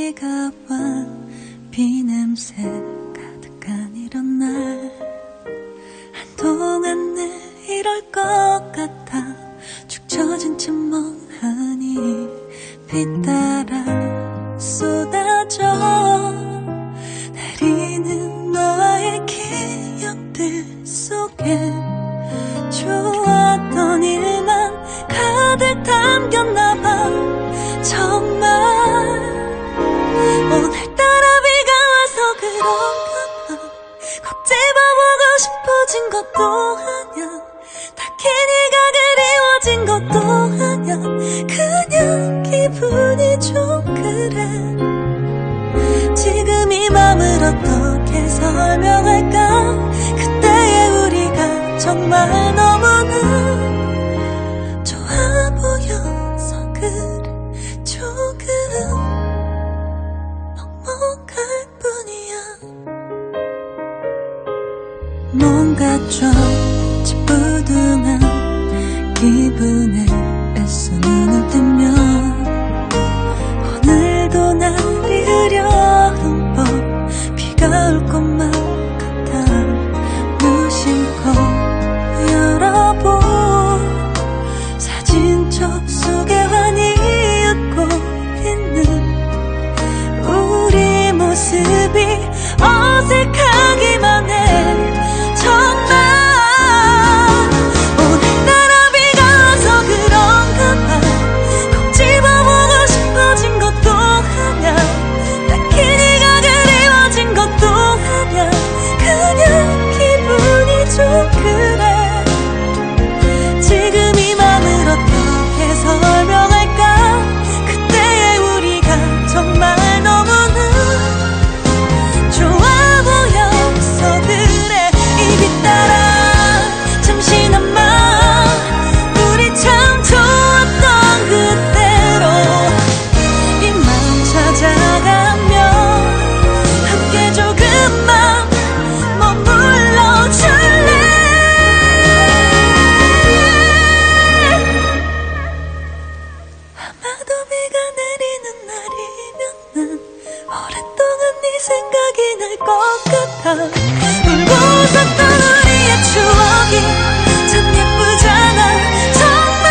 비가 와 비냄새 가득한 이런 날 한동안 늘 이럴 것 같아 축 처진 채 멍하니 비 따라 쏟아져 내리는 너와의 기억들 속에 좋았던 일만 가득 담겼나봐 정말 오늘따라 비가 와서 그런가 봐 꼭 집어보고 싶어진 것도 아냐 딱히 네가 그리워진 것도 아냐 그냥 기분이 좀 그래 지금 이 맘을 어떻게 설명할까 그때의 우리가 정말 너무나 좋아 보여서 그래 조금 먹먹할 뿐이야 뭔가 좀 찌뿌둥한 기분에 애써 눈을 뜨면 오늘도 날이 흐려운 법 비가 올 것만 같아 무심코 열어본 사진첩 속에 환히 웃고 있는 우리 모습이 어색하기만 해 정말 오늘따라 비가 와서 그런가 봐 꼭 집어보고 싶어진 것도 아냐 딱히 네가 그리워진 것도 아냐 그냥 기분이 좀 그래 지금 이 맘을 어떻게 설명할까 그때의 우리가 정말 너무나 좋아 보여서 그래 이 비 따라 잠시나마 우리 참 좋았던 그때로 이 맘 찾아가며 함께 조금만 머물러 줄래 아마도 비가 내리는 날이면 난 오랫동안 네 생각이 날 것 같아 울고 웃었던 우리의 추억이 참 예쁘잖아 정말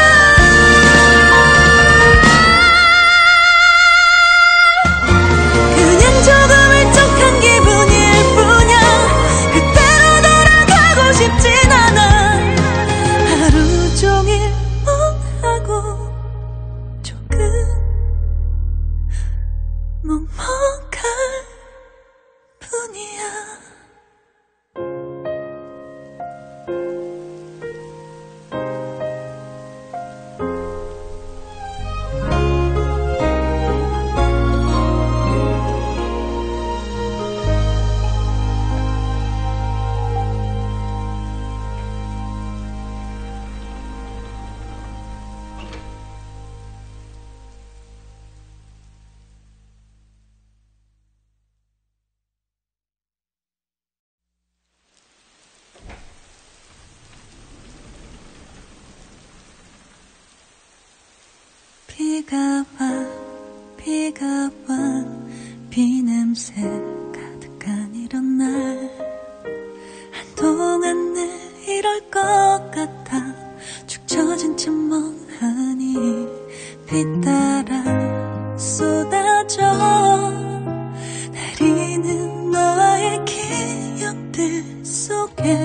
그냥 조금 울적한 기분일 뿐이야 그때로 돌아가고 싶진 않아 하루 종일 멍하고 조금 먹먹할 뿐이야 비가 와 비냄새 가득한 이런 날 한동안 늘 이럴 것 같아 축 처진 채 멍하니 비 따라 쏟아져 내리는 너와의 기억들 속에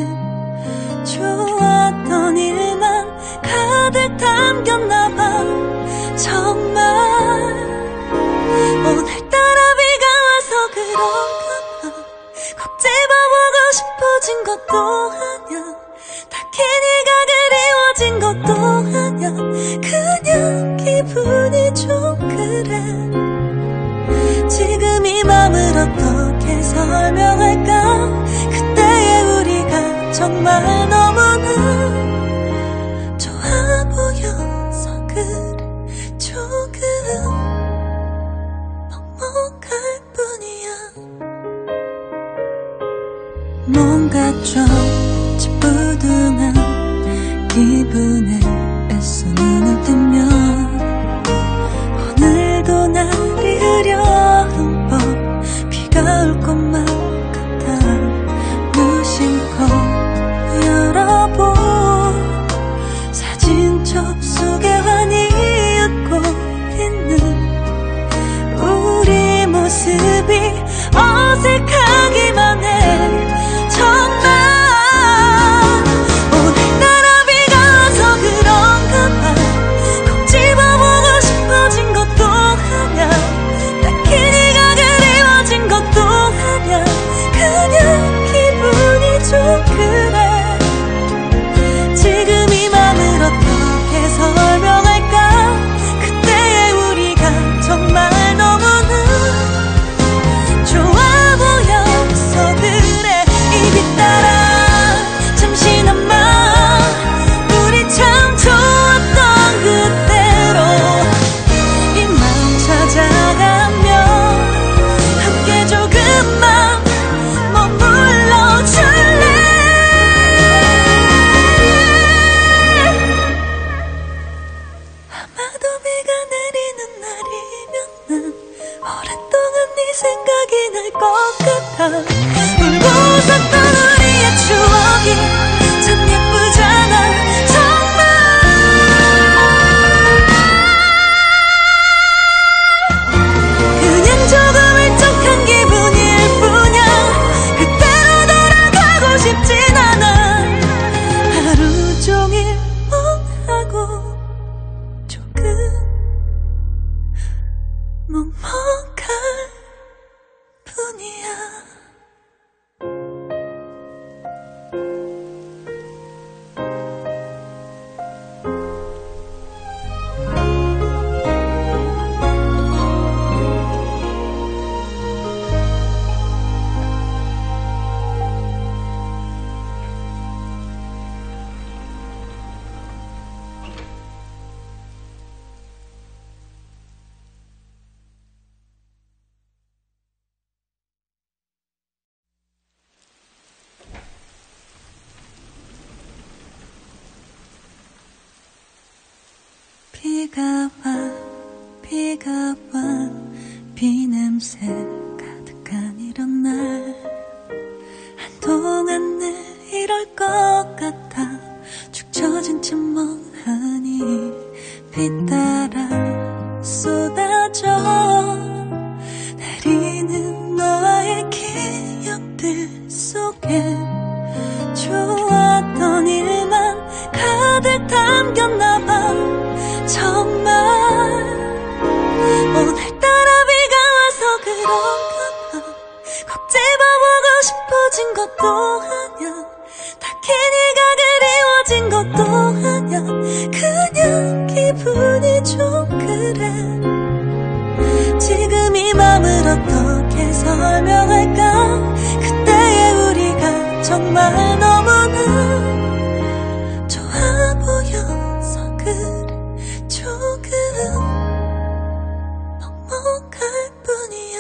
좋았던 일만 가득 담겼나봐 정말 오늘따라 비가 와서 그런가 봐 꼭 집어보고 싶어진 것도 아냐 딱히 네가 그리워진 것도 아냐 그냥 기분이 좀 그래 지금 이 맘을 어떻게 설명할까 그때의 우리가 정말 너무나 좋아 보여서 그래 조금 먹먹할 뿐이야 뭔가 좀 찌뿌둥한 기분에 애써 눈을 뜨면 오늘도 날이 흐려운 비가 와 비냄새 가득한 이런 날 한동안 늘 이럴 것 같아 축 처진 채 멍하니 비 따라 쏟아져 내리는 너와의 기억들 속에 좋았던 일만 가득 담겼나봐 정말 오늘따라 비가 와서 그런가 봐 꼭 집어보고 싶어진 것도 아냐 딱히 네가 그리워진 것도 아냐 그냥 기분이 좀 그래 지금 이 맘을 어떻게 설명할까 그때의 우리가 정말 너무나 좋아 보여서 그래 조금 먹먹할 뿐이야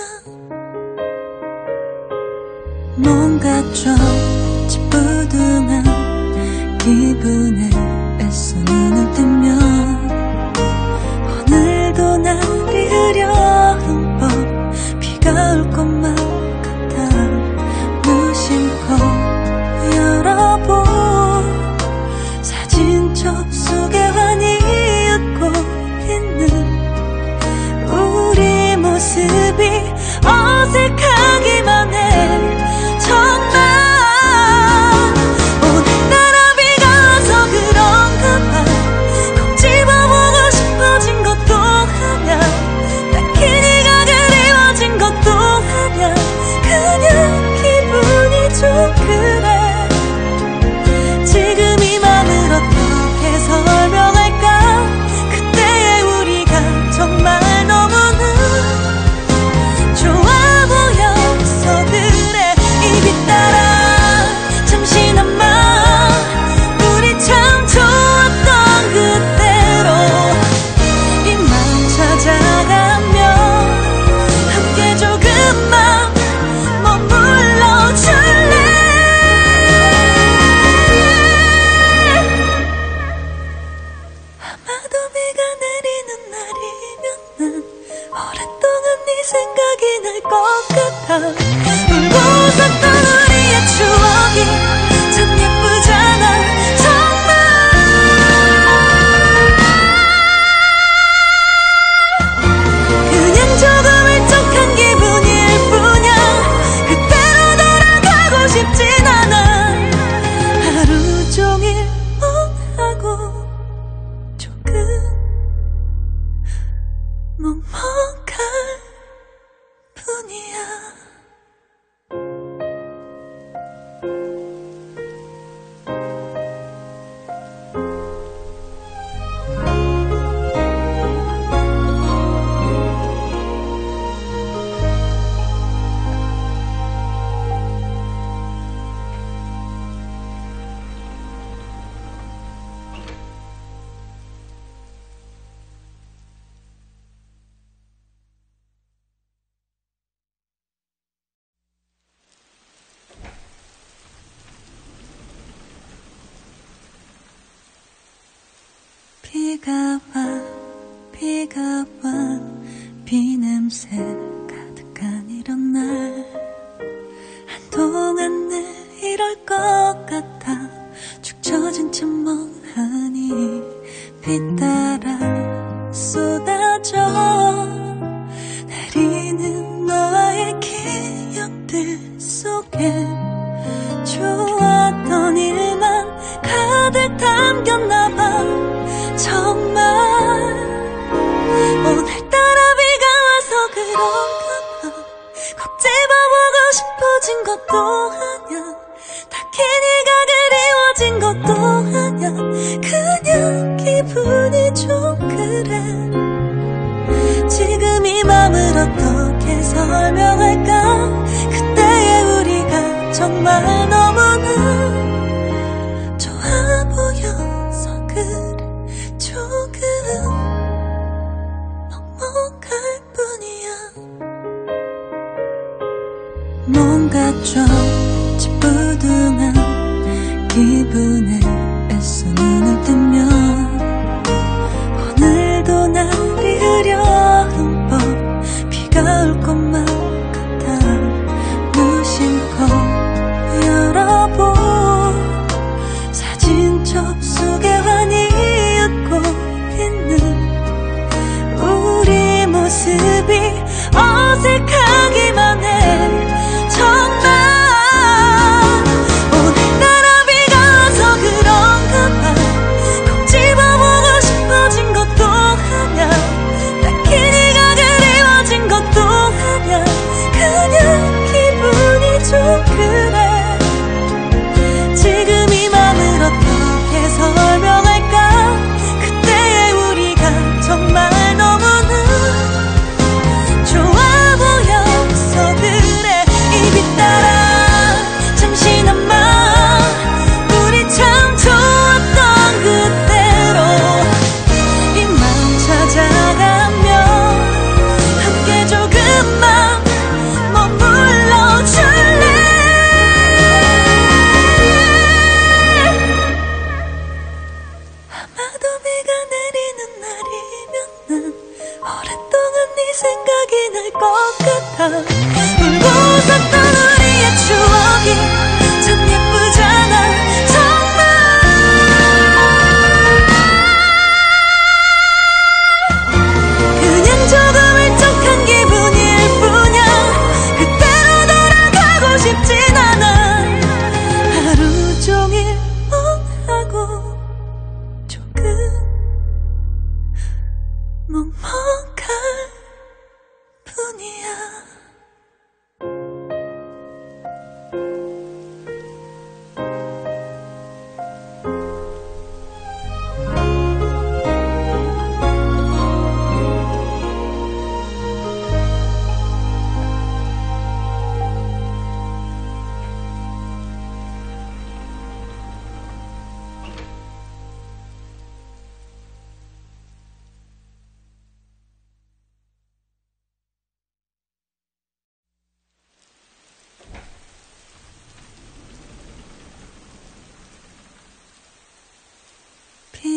뭔가 좀 찌뿌둥한 기분에 애써 눈을 뜨면 오늘도 날이 흐려운 법 비가 올 것만 같아 무심코 열어본 사진첩 속에 환히 웃고 있는 우리 모습이 어색하기만 해 정말 오늘따라 비가 와서 그런가 봐 꼭 집어보고 싶어진 것도 아냐 딱히 네가 그리워진 것도 아냐 그냥 기분이 좀 그래 지금 이 맘을 어떻게 설명할까 그때의 우리가 정말 너무나 좋아 보여서 그래 이 빛 따라 잠시나마 우리 참 좋았던 그때로 이 맘 찾아가며 함께 조금만 머물러 줄래 아마도 비가 내리는 날이면 난 오랫동안 네 생각이 날 것 같아 울고 웃었던 우리의 추억이 참 예쁘잖아 정말 그냥 조금 울적한 기분일 뿐이야 그때로 돌아가고 싶진 않아 하루 종일 멍하고 조금 먹먹할 뿐이야 비가 와 비냄새 가득한 이런 날 한동안 늘 이럴 것 같아 축 처진 채 멍하니 비 따라 쏟아져 내리는 너와의 기억들 속에 좋았던 일만 가득 담겼나봐 정말 오늘따라 비가 와서 그런가 봐 꼭 집어보고 싶어진 것도 아냐 딱히 네가 그리워진 것도 아냐 그냥 기분이 좀 그래 지금 이 맘을 어떻게 설명할까 그때의 우리가 정말 너무나 좋아 보여서 그래 조금 먹먹할 뿐이야 뭔가 좀 찌뿌둥한 기분에 애써 눈을 뜨면 오늘도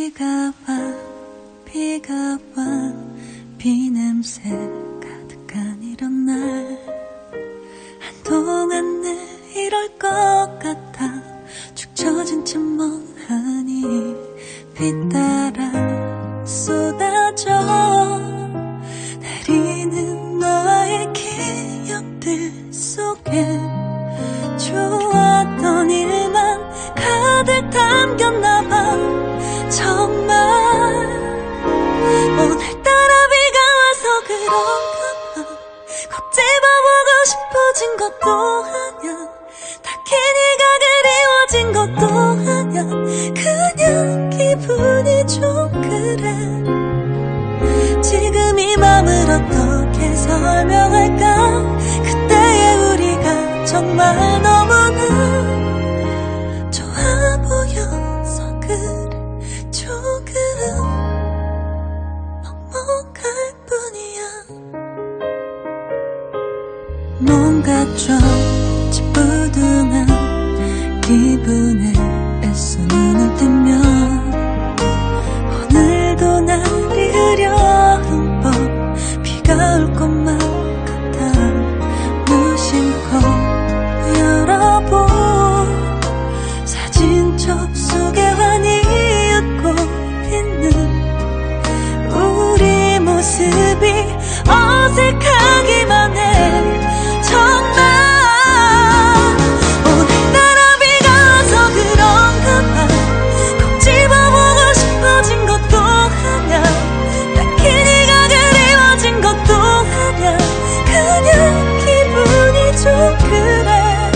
비가 와 비냄새 가득한 이런 날 한동안 늘 이럴 것 같아 축 처진 채 멍하니 비 따라 쏟아져 내리는 너와의 기억들 속에 좋았던 일만 가득 담겼나봐 정말 오늘따라 비가 와서 그런가 봐 꼭 집어보고 싶어진 것도 아냐 딱히 네가 그리워진 것도 아냐 그냥 기분이 좀 그래 지금 이 맘을 어떻게 설명할까 그때의 우리가 정말 너무나 좋아 보여서 그래 조금 먹먹할 뿐이야 뭔가 좀 찌뿌둥한 기분에 애써 눈을 뜨면 오늘도 날이 흐려운 법 비가 올 것만 같아 무심코 열어본 사진첩 속에 환히 웃고 있는 우리 모습이 어색하기만 해 정말 오늘따라 비가 와서 그런가 봐 꼭 집어보고 싶어진 것도 아냐 딱히 네가 그리워진 것도 아냐 그냥 기분이 좀 그래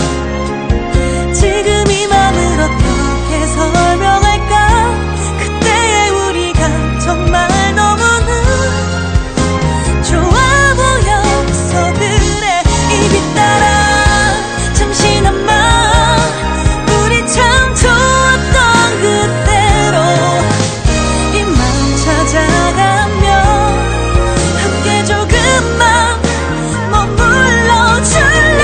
지금 이 맘을 어떻게 설명할까 그때의 우리가 정말 너무나 좋아 보여서 그래 이 빛 따라 잠시나마 우리 참 좋았던 그때로 이 맘 찾아가며 함께 조금만 머물러 줄래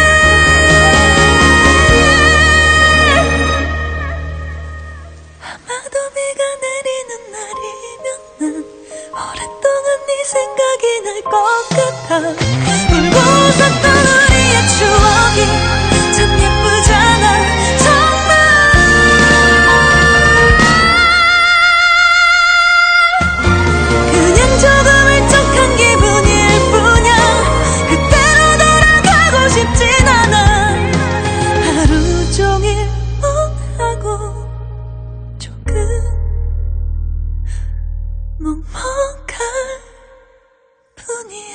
아마도 비가 내리는 날이면 난 오랫동안 네 생각이 날 것 같아 울고 웃었던 우리의 추억이 참 예쁘잖아 정말 그냥 조금 울적한 기분일 뿐이야 그때로 돌아가고 싶진 않아 하루 종일 멍하고 조금 먹먹할 뿐이야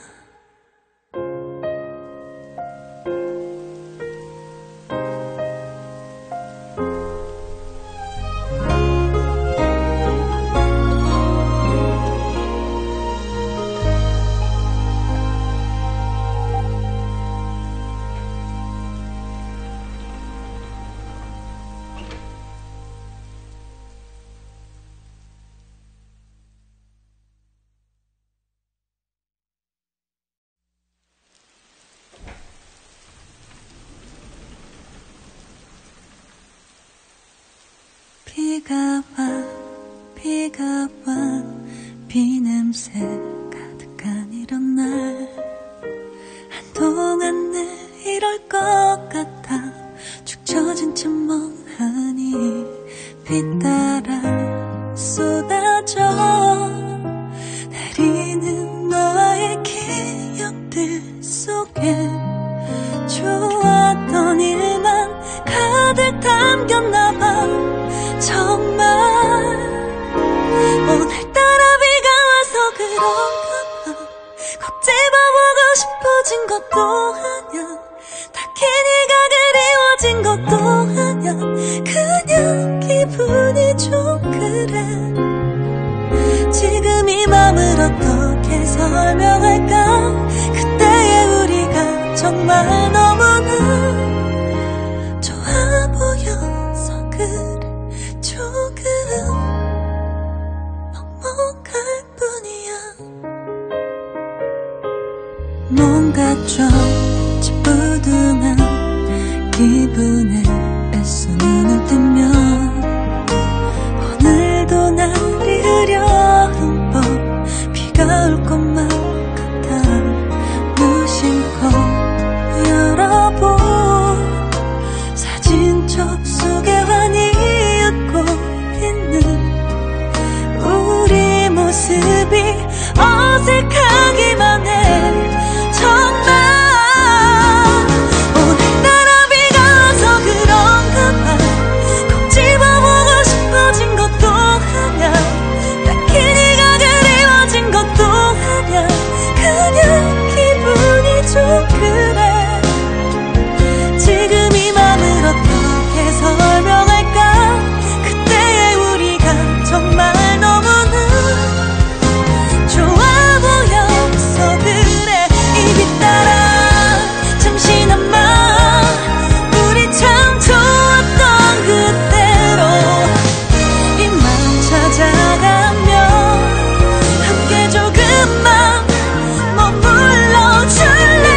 비가 와 비냄새 가득한 이런 날 한동안 늘 이럴 것 같아 축 처진 채 멍하니 비 따라 쏟아져 내리는 너와의 기억들 속에 좋았던 일만 가득 담겼나봐 정말 오늘따라 비가 와서 그런가 봐 꼭 집어보고 싶어진 것도 아냐 딱히 네가 그리워진 것도 아냐 그냥 기분이 좀 그래 지금 이 맘을 어떻게 설명할까 그때의 우리가 정말 너무나 좋아 보여서 그래 조금 먹먹할 뿐이야 뭔가 좀 찌뿌둥한 기분에 애써 눈을 뜨면 오늘도 적 속에 환히 웃고 있는 우리 모습이 어색하기만 해. 정말 오늘따라 비가 와서 그런가 봐. 꼭 집어보고 싶어진 것도 하냐, 딱히 네가 그리워진 것도 하냐, 그냥 기분이 좀 그래. 지금 이 맘을 어떻게 설명할까. 그때의 우리가 정말 너무나 좋아 보여서 그래. 입이 따라 잠시나마 우리 참 좋았던 그때로 이 맘 찾아가며 함께 조금만 머물러줄래.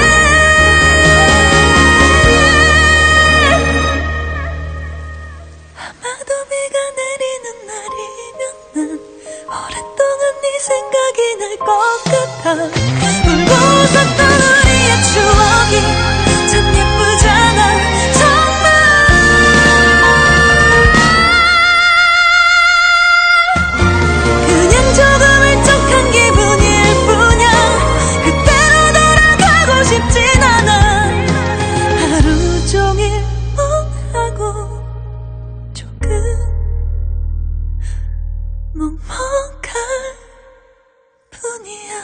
아마도 비가 내리는 날이면 난 오랫동안 네 생각이 날 것 같아. 울고 웃었던 우리의 추억이 참 예쁘잖아. 정말 그냥 조금 울적한 기분일 뿐이야. 그때로 돌아가고 싶진 않아. 하루 종일 멍하고 조금 먹먹할 뿐이야.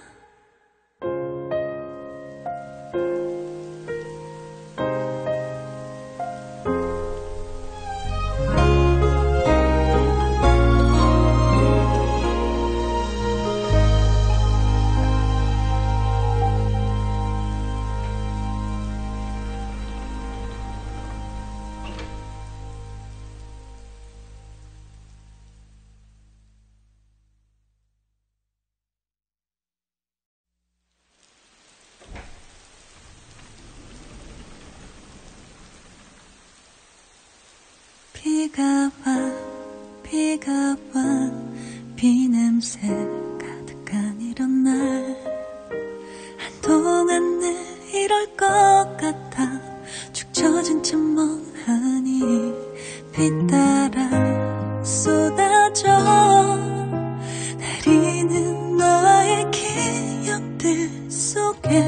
비가 와 비냄새 가득한 이런 날 한동안 늘 이럴 것 같아. 축 처진 채 멍하니 비 따라 쏟아져 내리는 너와의 기억들 속에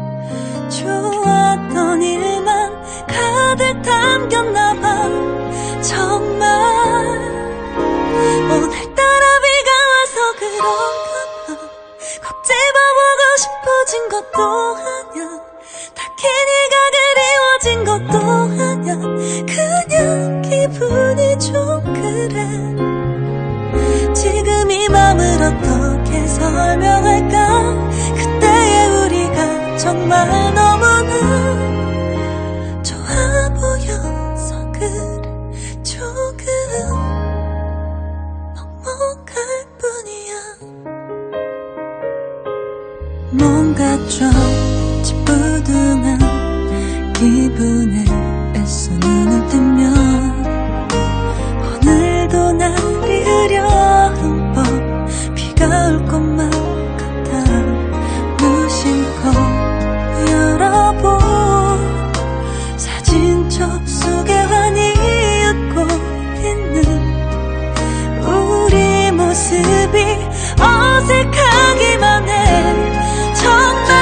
좋았던 일만 가득 담겼나봐. 정말 오늘따라 비가 와서 그런가 봐. 꼭 집어보고 싶어진 것도 하냐, 딱히 네가 그리워진 것도 하냐, 그냥 기분이 좀 그래. 지금 이 맘을 어떻게 설명할까. 그때의 우리가 정말 너무나 좋아 보여서 그래. 조금 먹먹할 뿐이야. 뭔가 좀 찌뿌둥한 기분에 애써 눈을 뜨면 오늘도 날이 흐려운 밤 비가 올 것만 같아. 무심코 열어본 사진첩 속에 환히 웃고 있는 우리 모습이 어색하기만 해. 정말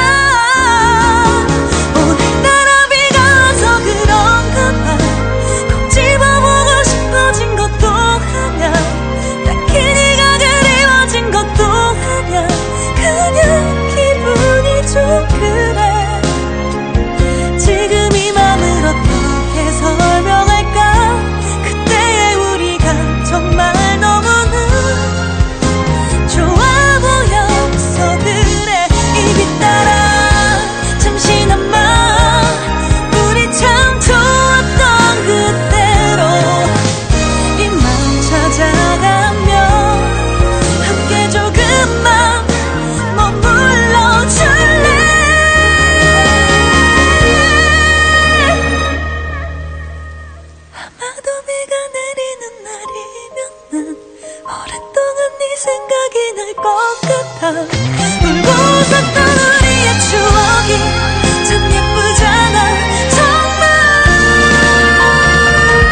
오늘따라 비가 와서 그런가 봐. 꼭 집어보고 싶어진 것도 하냐, 딱히 네가 그리워진 것도 하냐, 그냥 기분이 좀 그래. 지금 이 맘을 어떻게 설명할까. 그때의 우리가 정말 너무나 좋아 보여서 그래. 입이 따라 잠시나마 우리 참 좋았던 그때로 이 맘 찾아가며 함께 조금만 머물러줄래. 아마도 비가 내리는 날이면 난 오랫동안 네 생각이 날 것 같아. 울고 웃었던 우리의 추억이 참 예쁘잖아. 정말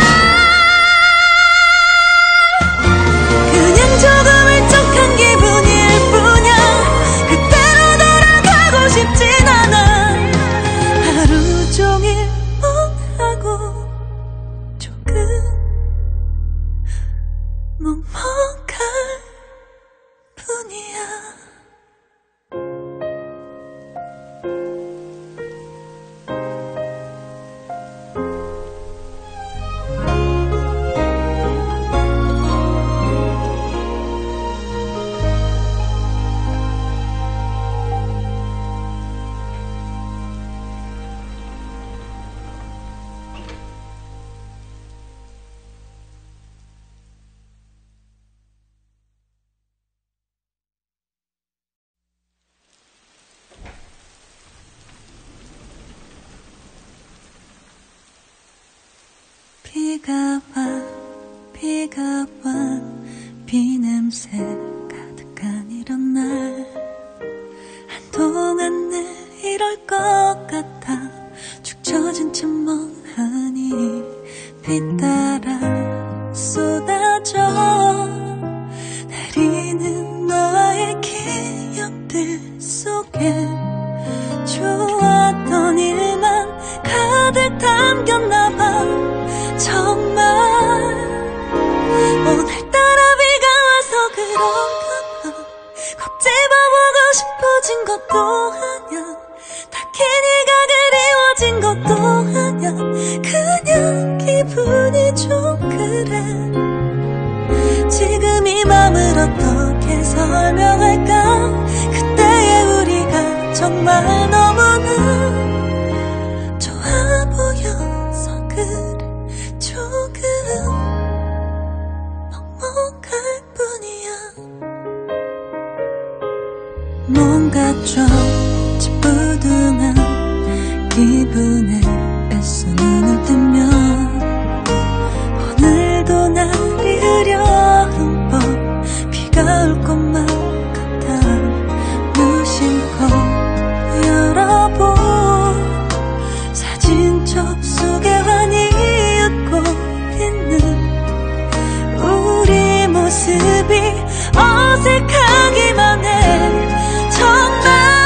비가 와 비냄새 가득한 이런 날 한동안 늘 이럴 것 같아 축 처진 채 멍하니 비 따라 쏟아져 내리는 너와의 기억들 속에 좋았던 일만 가득 담겼나봐 정말 오늘따라 비가 와서 그런가 봐 꼭 집어보고 싶어진 것도 아냐 딱히 네가 그리워진 것도 아냐 그냥 기분이 좀 그래 지금 이 맘을 어떻게 설명할까 그때의 우리가 정말 너무나 좋아 보여서 그래 조금 먹먹할 뿐이야 뭔가 좀 찌뿌둥한 기분에 애써 눈을 뜨면 오늘도 날이 흐려운 법 비가 올 것만 같아 무심코 열어본 사진 접속에 환히 웃고 있는 우리 모습이 어색하기만 해 정말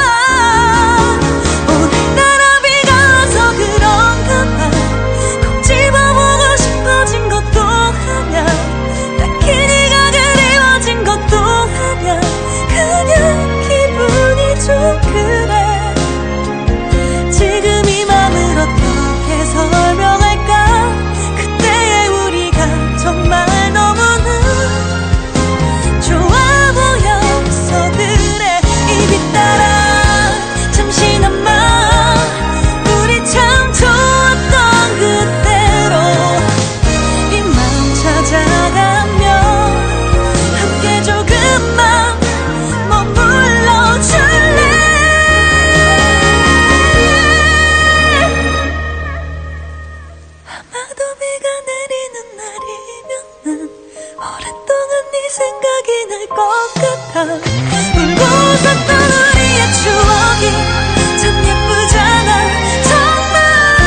오늘따라 비가 와서 그런가 봐 꼭 집어보고 싶어진 것도 아냐 딱히 네가 그리워진 것도 아냐 그냥 기분이 좀 그래 지금 이 맘을 어떻게 설명할까 그때의 우리가 정말 너무나 좋아 보여서 그래 이 빛 따라 잠시나마 우리 참 좋았던 그때로 이 맘 찾아가며 함께 조금만 머물러줄래 아마도 비가 내리는 날이면 난 오랫동안 네 생각이 날 것 같아 울고 웃었던 우리의 추억이 참 예쁘잖아 정말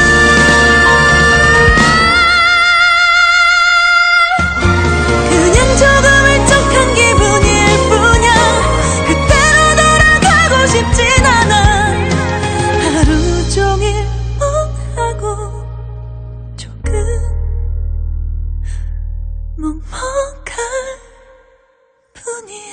그냥 조금 울적한 기분일 뿐이야 그때로 돌아가고 싶진 않아 하루 종일 멍하고 조금 먹먹할 뿐이야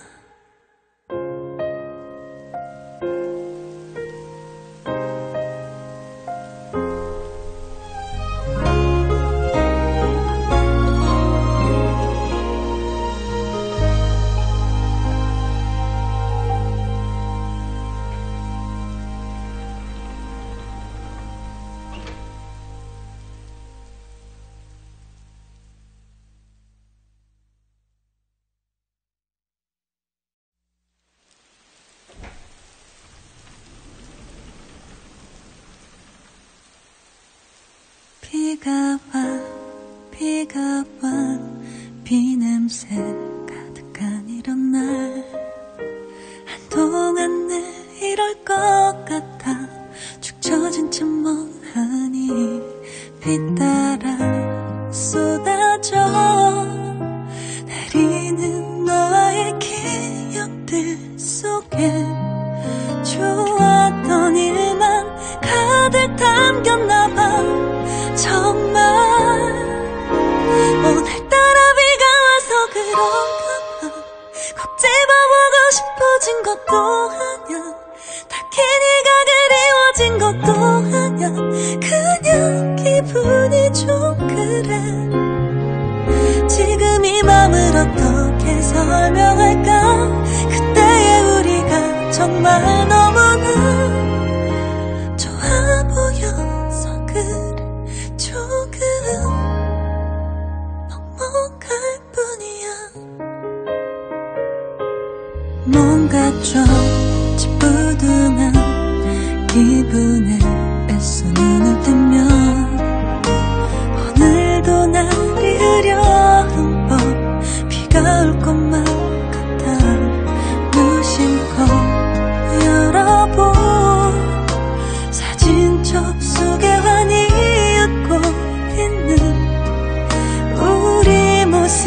비가 와 비냄새 가득한 이런 날 한동안 늘 이럴 것 같아 축 처진 채 멍하니 비 따라 쏟아져 내리는 너와의 기억들 속에 좋았던 일만 가득 담겼나봐 정말 오늘따라 비가 와서 그런가 봐 꼭 집어보고 싶어진 것도 아냐 딱히 네가 그리워진 것도 아냐 그냥 기분이 좀 그래 지금 이 맘을 어떻게 설명할까 그때의 우리가 정말 너무나 좋아 보여서 그래 조금 먹먹할 뿐이야 뭔가 좀 찌뿌둥한 기분에 애써 눈을 뜨면 오늘도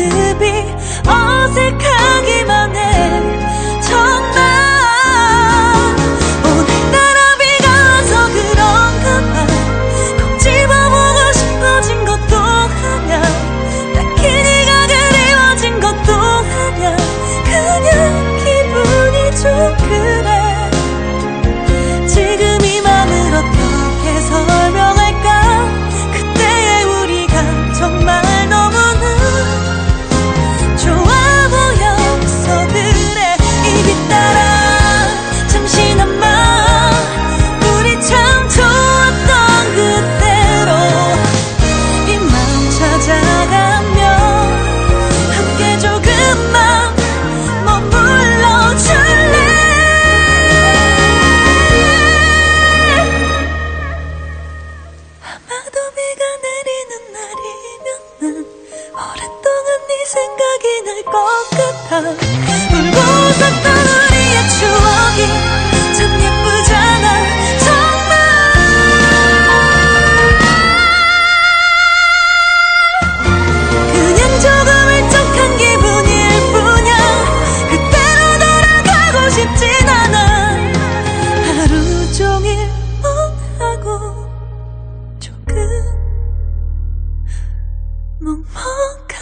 모습이 어색하기만 해. 정말 오늘따라 비가 와서 그런가 봐. 꼭 집어보고 싶어진 것도 하냐, 딱히 네가 그리워진 것도 하냐, 그냥 기분이 좀 그래. 지금 이 맘을 어떻게 설명할까. 그때의 우리가 정말 너무나 좋아 보여서 그래. 입이 따라 잠시나마 우리 참 좋았던 그대로 이 맘 찾아가며 함께 조금만 머물러줄래. 아마도 비가 내리는 날이면 난 오랫동안 네 생각이 날 것 같아. 울고 웃었던 우리의 추억이 참 예쁘잖아. 정말 그냥 조금 울적한 기분일 뿐이야. 그때로 돌아가고 싶진 않아. 하루 종일 멍하고 조금 먹먹할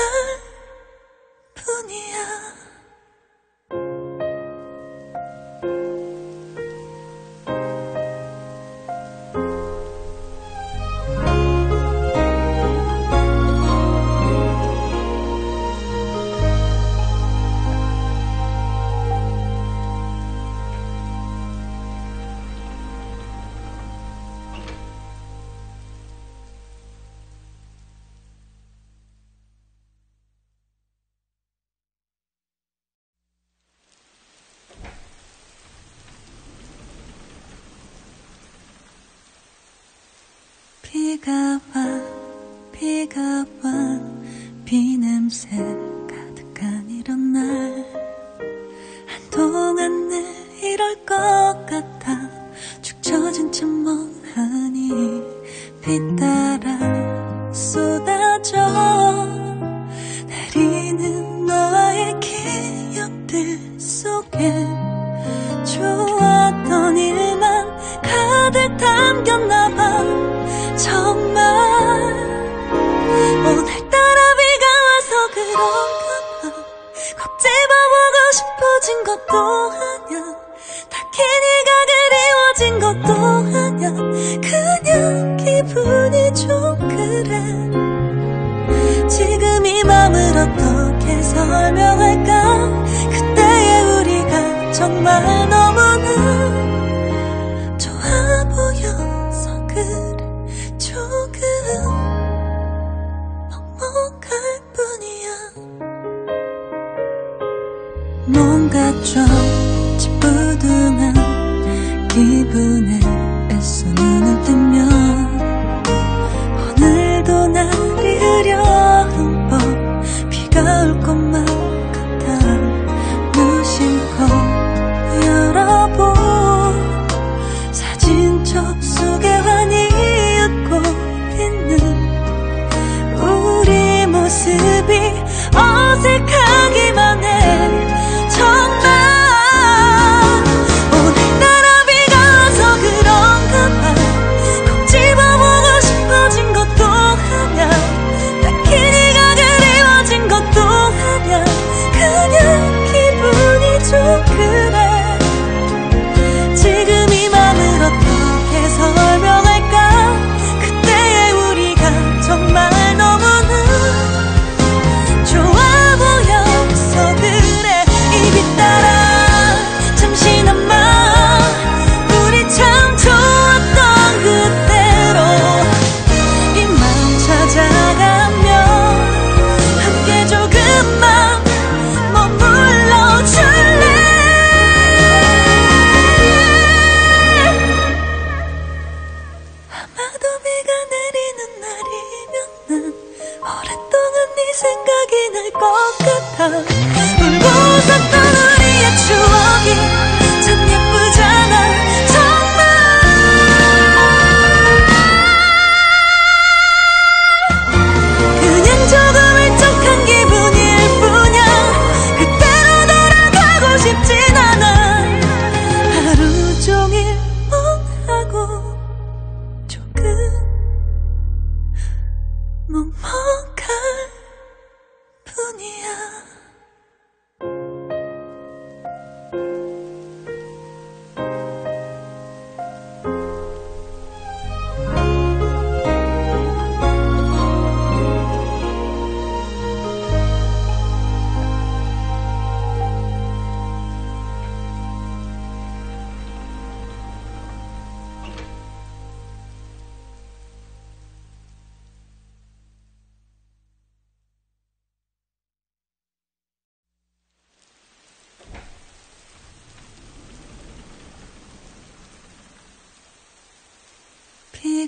뿐이야. 비가 와 비냄새 가득한 이런 날 한동안 늘 이럴 것 같아. 축 처진 채 멍하니 비 따라 쏟아져 내리는 너와의 기억들 속에 좋았던 일만 가득 담겼나봐. 정말 오늘따라 비가 와서 그런가 봐. 꼭 집어보고 싶어진 것도 하냐, 딱히 네가 그리워진 것도 하냐, 그냥 기분이 좀 그래. 지금 이 맘을 어떻게 설명할까. 그때의 우리가 정말 너무나 좋아 보여서 그래. 조금 먹먹할 뿐이야. 뭔가 좀 찌뿌둥한 기분에 애써 눈을 뜨면 오늘도 날이 흐려운 밤 비가 올 것만 같아. 무심코 열어본 사진첩 속에 환히 우리 모습이 어색하기만 해. 정말 오늘따라 비가 와서 그런가 봐. 꼭 집어보고 싶어진 것도 하냐, 딱히 네가 그리워진 것도 하냐, 그냥 기분이 좀 그래. 지금 이 맘을 어떻게 설명할까. 그때의 우리가 정말 너무나 좋아 보여서 그래. 입이 따라 잠시나마 우리 참 좋았던 그대로 이 맘 찾아가며 함께 조금만 머물러줄래. 아마도 비가 내리는 날이면 난 오랫동안 네 생각이 날 것 같아. 울고 웃었던 우리의 추억이 참 예쁘잖아. 정말 그냥 조금 울적한 기분일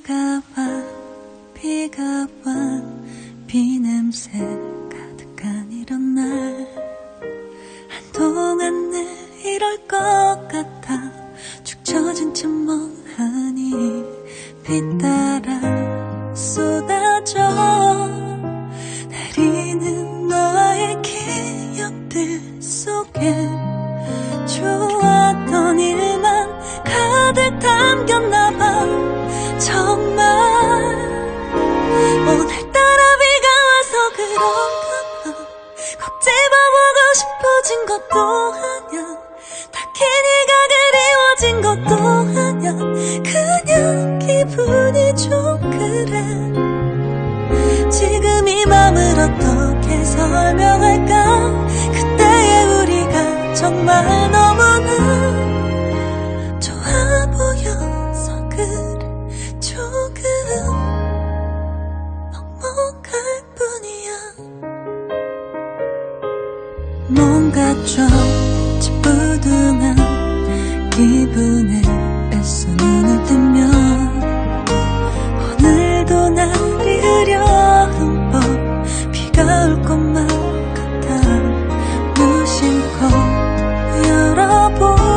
비가 와 비냄새 가득한 이런 날 한동안 늘 이럴 것 같아 축 처진 채 멍하니 비 따라 쏟아져 내리는 너와의 기억들 속에 좋았던 일만 가득 담겼나봐 정말 오늘따라 비가 와서 그런가 봐 꼭 집어보고 싶어진 것도 아냐 딱히 네가 그리워진 것도 아냐 그냥 기분이 좀 그래 지금 이 맘을 어떻게 설명할까 그때의 우리가 정말 너무나 좋아 보여서 그래 조금 먹먹할 뿐이야 뭔가 좀 찌뿌둥한 기분에 애써 눈을 뜨면 오늘도 날이 흐려운 법 비가 올 것만 같아 무심코 열어본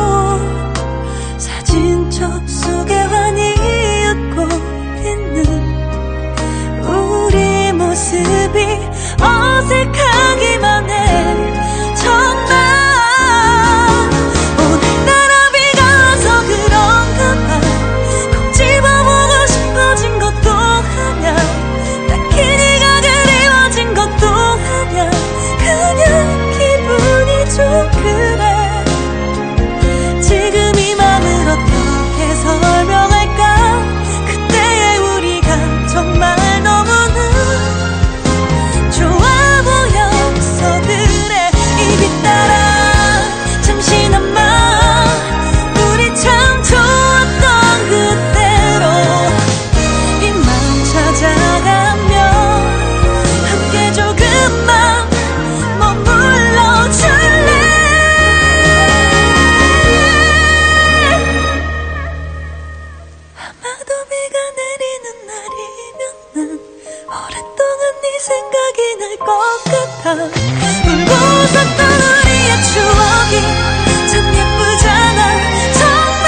사진첩 속에 환히 웃고 있는 우리 모습이 어색하기만 해 정말 오늘따라 비가 와서 그런가 봐 꼭 집어보고 싶어진 것도 아냐 딱히 네가 그리워진 것도 아냐 그냥 기분이 좀 그래 지금 이 맘을 어떻게 설명할까 그때의 우리가 정말 너무나 좋아 보여서 그래 이 빛 따라 잠시나마 우리 참 좋았던 그때로 입만 찾아가며 함께 조금만 머물러 줄래 아마도 비가 내리는 날이면 난 오랫동안 네 생각이 날 것 같아 울고 웃었던 우리의 추억이 참 예쁘잖아 정말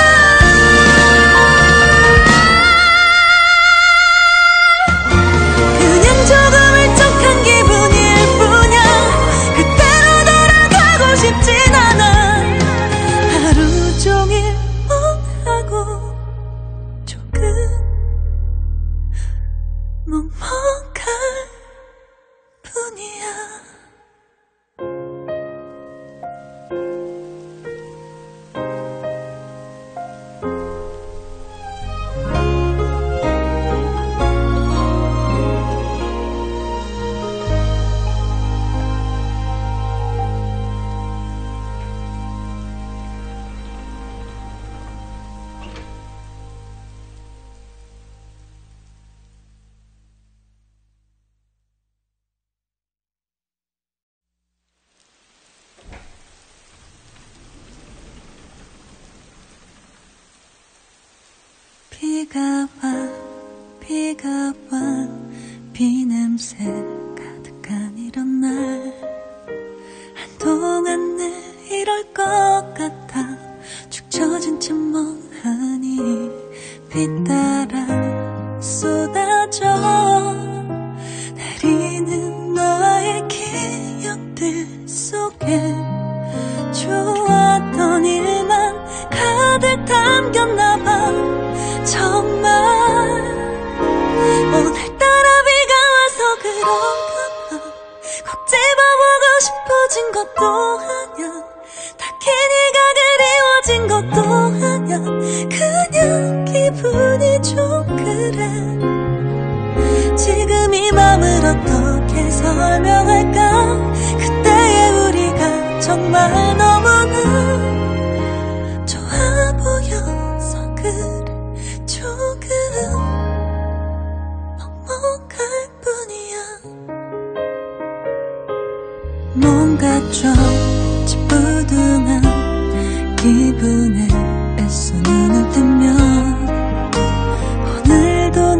그냥 조금 울적한 기분일 뿐이야 그때로 돌아가고 싶진 않아 하루 종일 멍하고 조금 먹먹할 뿐이야 비가 와 비냄새 가득한 이런 날 한동안 늘 이럴 것 같아 축 처진 채 멍하니 비 따라 쏟아져 내리는 너와의 기억들 속에 좋았던 일만 가득 담겼나봐 정말 오늘따라 비가 와서 그런가 봐 꼭 집어보고 싶어진 것도 아냐 딱히 네가 그리워진 것도 아냐 그냥 기분이 좀 그래 지금 이 맘을 어떻게 설명할까 그때의 우리가 정말 너무나 좋아 보여서 그래 조금 먹먹할 뿐이야 뭔가 좀 찌뿌둥한 기분에 애써 눈을 뜨면 오늘도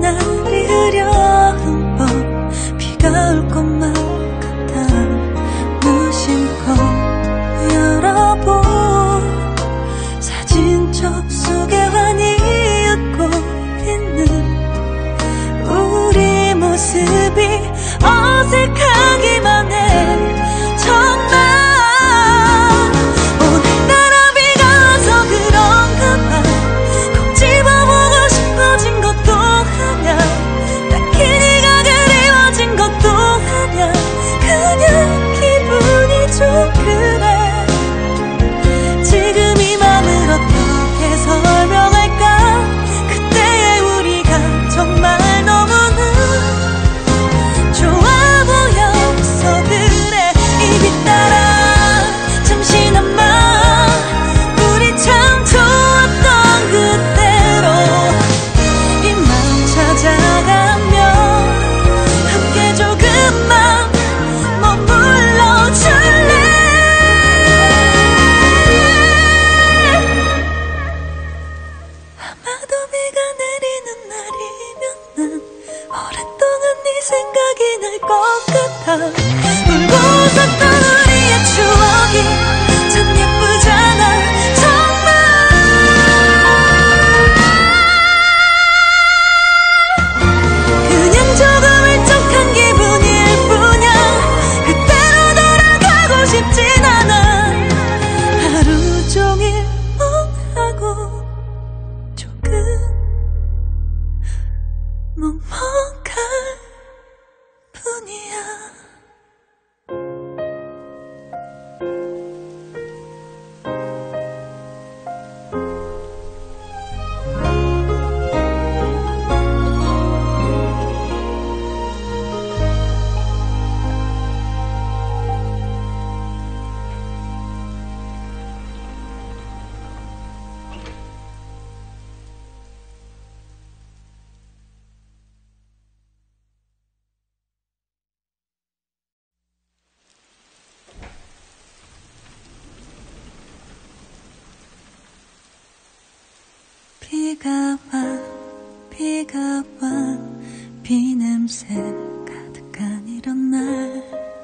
비가 와 비냄새 가득한 이런 날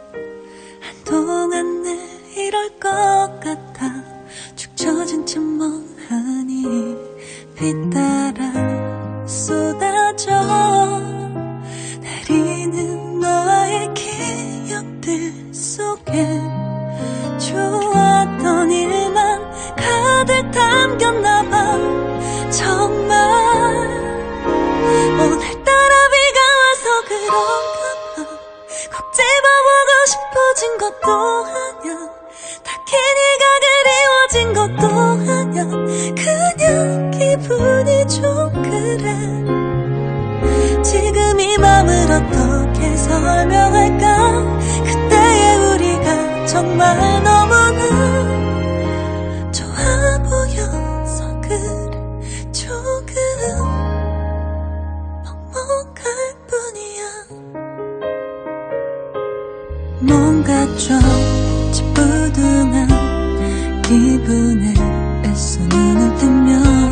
한동안 늘 이럴 것 같아 축 처진 채 멍하니 비 따라 쏟아져 내리는 너와의 기억들 속에 좋았던 일만 가득 담겼나봐 정말 오늘따라 비가 와서 그런가 봐 꼭 집어보고 싶어진 것도 아냐 딱히 네가 그리워진 것도 아냐 그냥 기분이 좀 그래 지금 이 맘을 어떻게 설명할까 그때의 우리가 정말 너무나 좋아 보여서 그래 조금 먹먹할 뿐이야 뭔가 좀 찌뿌둥한 기분에 애써 눈을 뜨면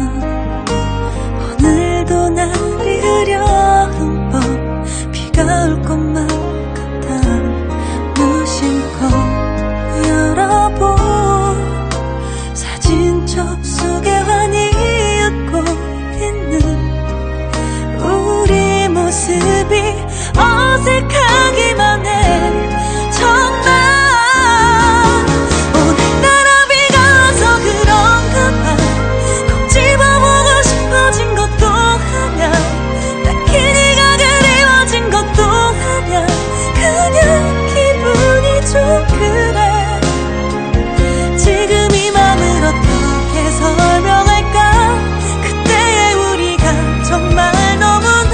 오늘도 날이 흐려운 법 비가 올 것만 같아 무심코 열어본 사진첩 속에 환히 웃고 있는 우리 모습이 어색하기만 해 정말 오늘따라 비가 와서 그런가 봐 꼭 집어보고 싶어진 것도 아냐 딱히 네가 그리워진 것도 아냐 그냥 기분이 좀 그래 지금 이 맘을 어떻게 설명할까 그때의 우리가 정말 너무나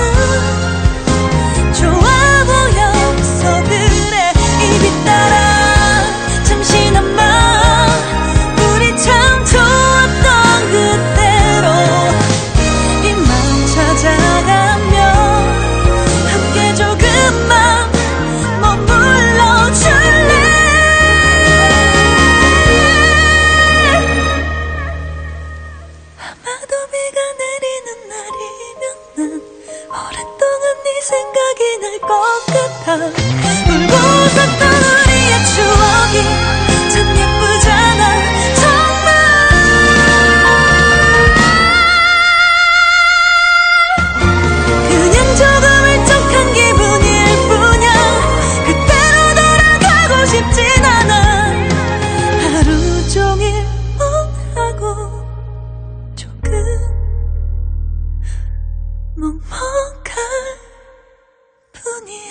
좋아 보여서 그래 이 빛 따라 잠시나마 우리 참 좋았던 그때로 이 맘 찾아가며 함께 조금만 머물러줄래 아마도 비가 내리는 날이면 난 오랫동안 네 생각이 날 것 같아 울고 웃었던 우리의 추억이 참 예쁘잖아 정말 그냥 조금 울적한 기분일 뿐이야 그때로 돌아가고 싶진 않아 하루 종일 멍하고 조금 먹먹할 뿐이야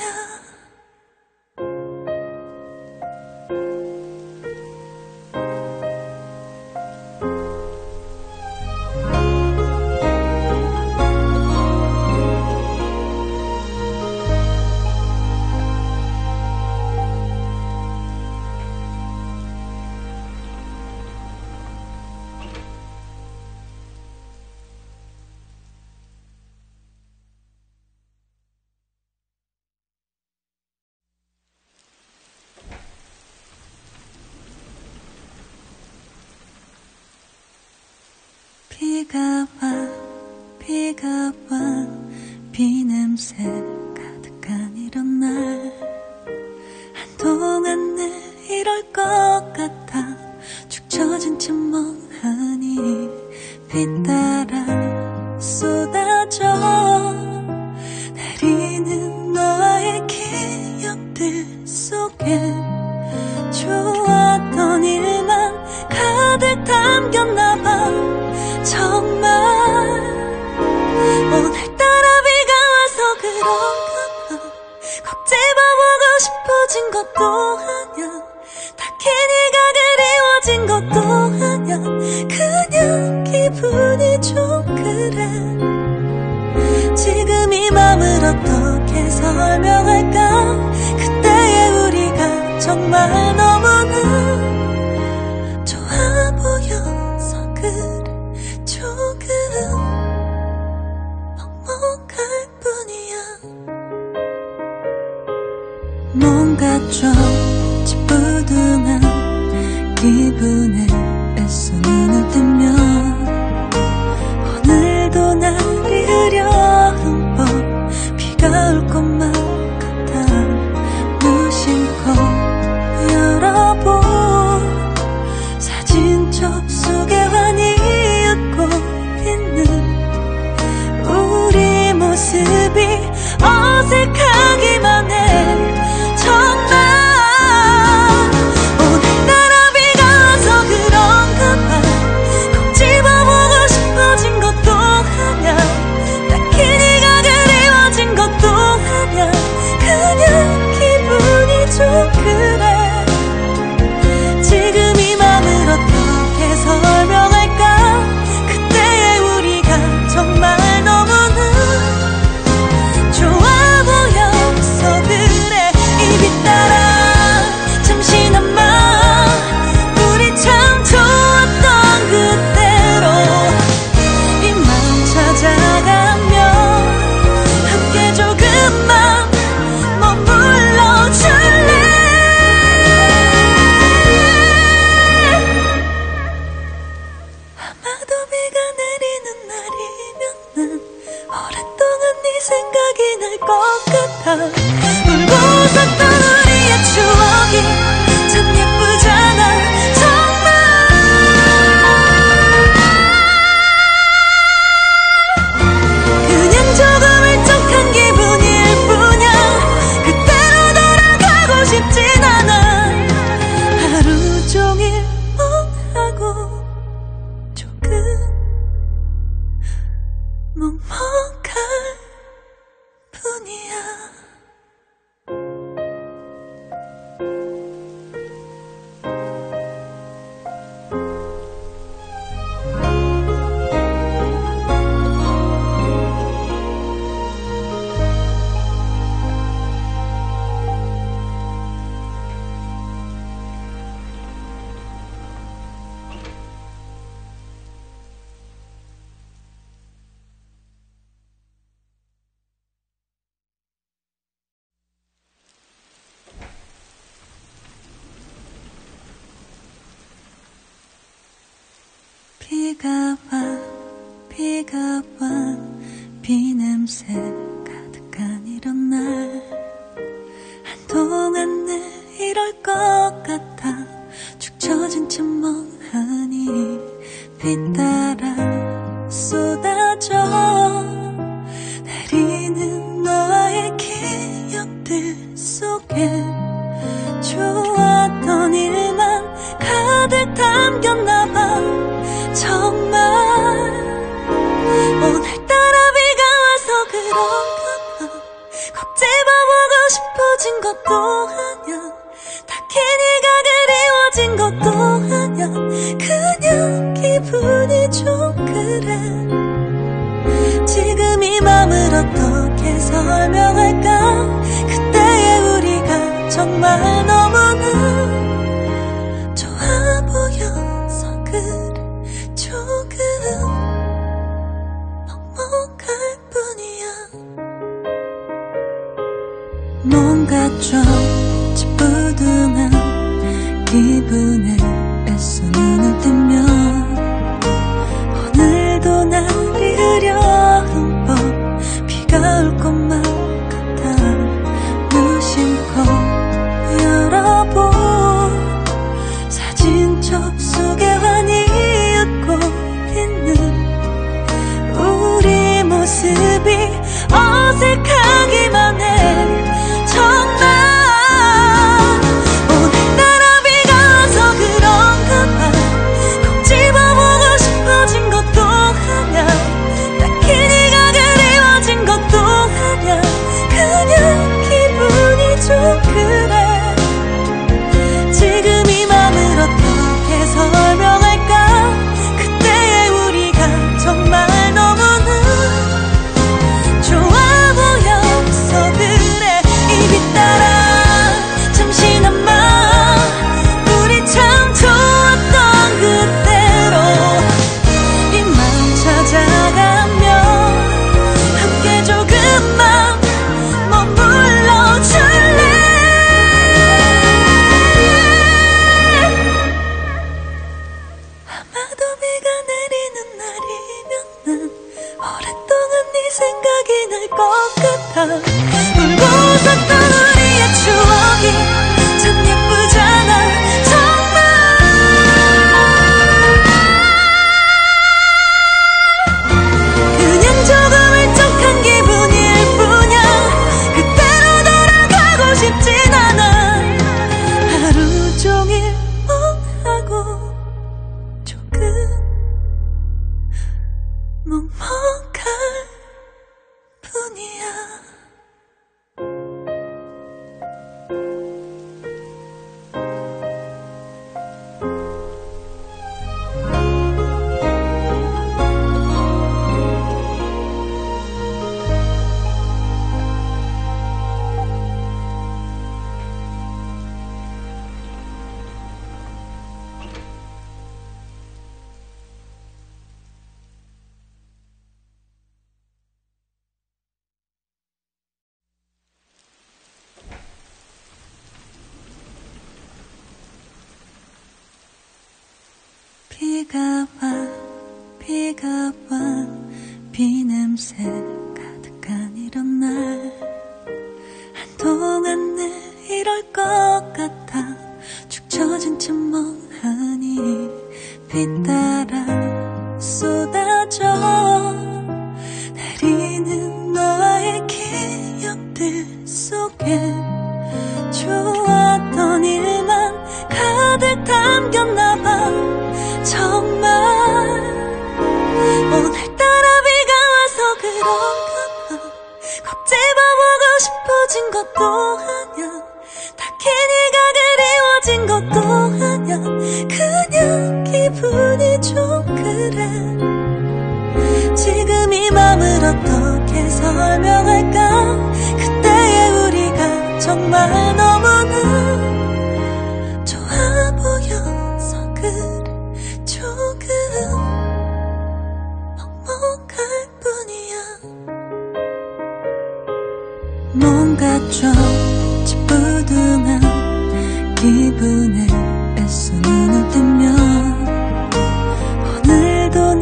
비가 와 비냄새 가득한 이런 날 한동안 늘 이럴 것 같아 축 처진 채 멍하니 비 따라 쏟아져 내리는 너와의 기억들 속에 좋았던 일만 가득 담겼나봐 정말 오늘따라 비가 와서 그런가 봐 꼭 집어보고 싶어진 것도 아냐 딱히 네가 그리워진 것도 아냐 그냥 기분이 좀 그래 지금 이 맘을 어떻게 설명할까 그때의 우리가 정말 너무나 좋아 보여서 그래 조금 먹먹할 뿐이야 뭔가 좀 찌뿌둥한 기분에 애써 눈을 뜨면 오늘도 비가 와 비냄새 가득한 이런 날 한동안 늘 이럴 것 같아 축 처진 채 멍하니 비 따라 쏟아져 내리는 너와의 기억들 속에 좋았던 일만 가득 담겼나봐 정말 오늘따라 비가 와서 그런가 봐 꼭 집어보고 싶어진 것도 아냐 딱히 네가 그리워진 것도 아냐 그냥 기분이 좀 그래 지금 이 맘을 어떻게 설명할까 그때의 우리가 정말 너무나 좋아 보여서 그래 조금 먹먹할 뿐이야 뭔가 좀 찌뿌둥한 기분에 애써 눈을 뜨면 오늘도 날이 흐려운 밤 비가 올 것만 같아 무심코 열어본 사진 접속에 환히 웃고 있는 우리 모습이 어색하기만 해 정말 오늘따라 비가 와서 그런가 봐 꼭 집어보고 싶어진 것도 아냐 딱히 네가 그리워진 것도 아냐 그냥 기분이 좀 그래 지금 이 맘을 어떻게 설명할까 그때의 우리가 정말 너무나 좋아 보여서 그래 이 비 따라 잠시나마 우리 참 좋았던 그때로 이 맘 찾아가며 함께 조금만 머물러줄래 아마도 비가 내리는 날이면 난 오랫동안 네 생각이 날 것 같아 울고 웃었던 우리의 추억이 참 예쁘잖아 정말 그냥 조금 울적한 기분일 뿐이야 그때로 돌아가고 싶진 않아 하루 종일 멍하고 조금 먹먹할 뿐이야 비가 와 비냄새 가득한 이런 날 한동안 늘 이럴 것 같아 축 처진 채 멍하니 비 따라 쏟아져 내리는 너와의 기억들 속에 좋았던 일만 가득 담겼나봐 정말 오늘따라 비가 와서 그런가 봐 꼭 집어보고 싶어진 것도 아냐 딱히 네가 그리워진 것도 아냐 그냥 기분이 좀 그래 지금 이 맘을 어떻게 설명할까 그때의 우리가 정말 너무나 좋아 보여서 그래 조금 먹먹할 뿐이야 뭔가 좀 찌뿌둥한 기분에 애써 눈을 뜨면 오늘도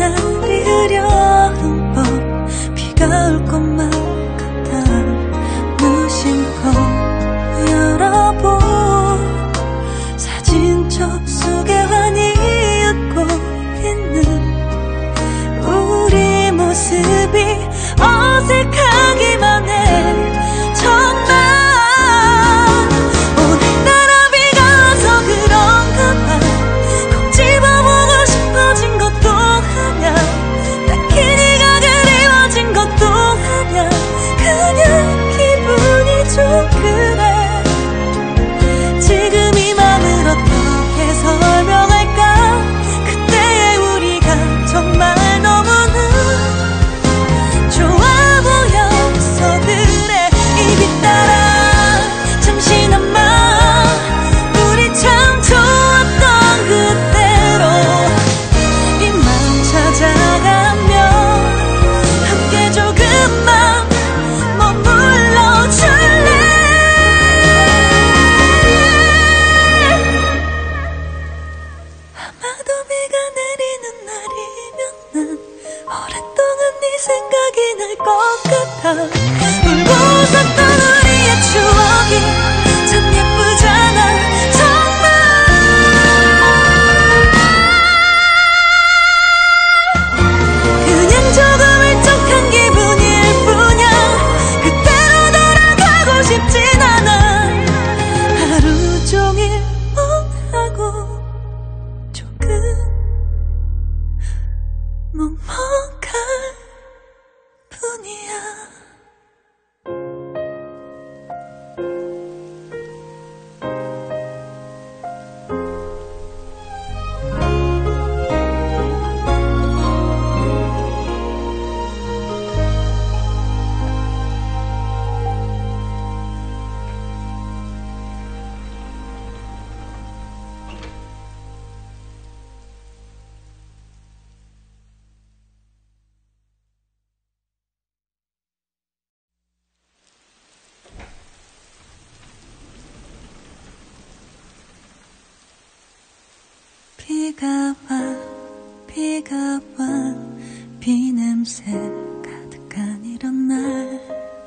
비가 와 비냄새 가득한 이런 날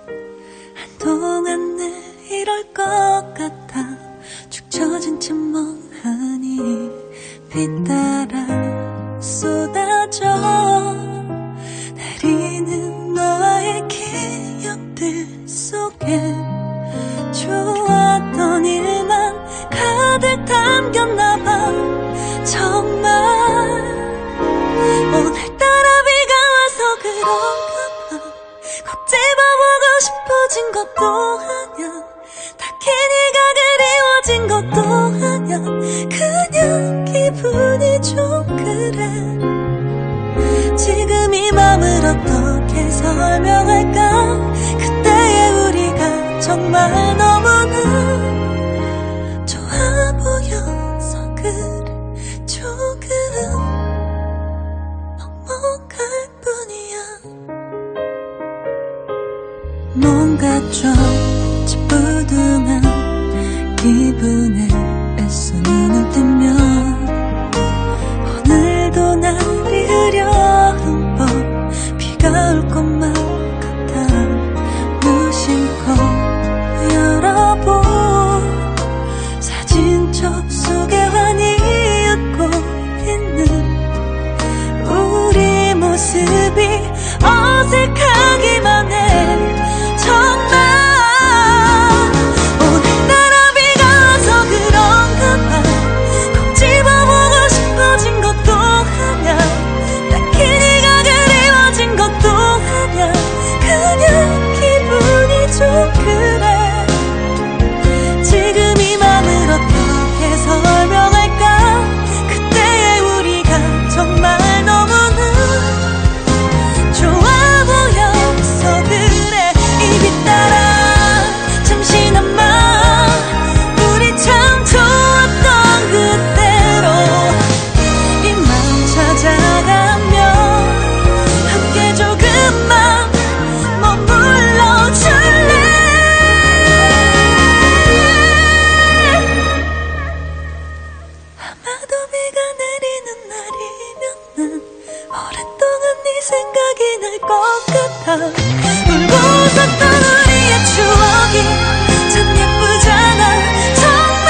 한동안 늘 이럴 것 같아 축 처진 채 멍하니 비 따라 쏟아져 내리는 너와의 기억들 속에 좋았던 일만 가득 담겼나봐 정말 오늘따라 비가 와서 그런가 봐 꼭 집어보고 싶어진 것도 아냐 딱히 네가 그리워진 것도 아냐 그냥 기분이 좀 그래 지금 이 맘을 어떻게 설명할까 그때의 우리가 정말 너무나 좋아 보여서 그래 조금 먹먹할 뿐이야 뭔가 좀 찌뿌둥한 기분에 애써 눈을 뜨면 오늘도 날이 흐려운 법 비가 올 것만 같아 무심코 열어본 사진첩 속에 환히 웃고 있는 우리 모습이 어색하기만 해 정말 오늘따라 비가 와서 그런가 봐 꼭 집어보고 싶어진 것도 아냐 딱히 네가 그리워진 것도 아냐 그냥 기분이 좀 그래 지금 이 맘을 어떻게 설명할까 그때의 우리가 정말 너무나 좋아 보여서 그래 이 빛 따라 잠시나마 우리 참 좋았던 그때로 이 맘 찾아가며 함께 조금만 머물러줄래 아마도 비가 내리는 날이면 난 오랫동안 네 생각이 날 것 같아 울고 웃었던 우리의 추억이 참 예쁘잖아 정말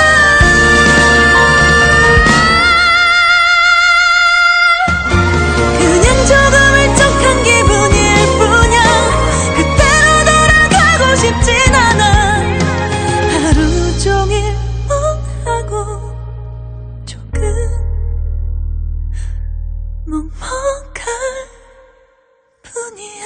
그냥 조금 울적한 기분일 뿐이야 그때로 돌아가고 싶진 않아 하루 종일 멍하고 조금 먹먹할 뿐이야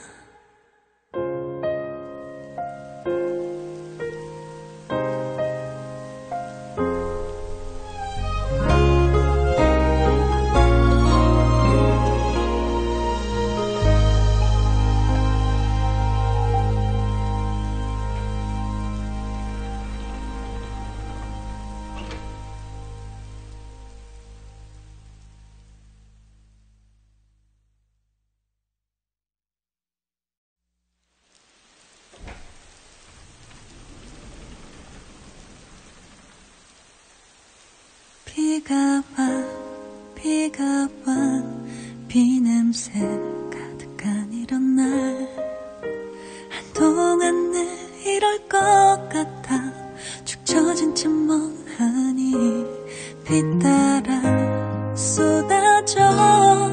비가 와 비냄새 가득한 이런 날 한동안 늘 이럴 것 같아 축 처진 채 멍하니 비 따라 쏟아져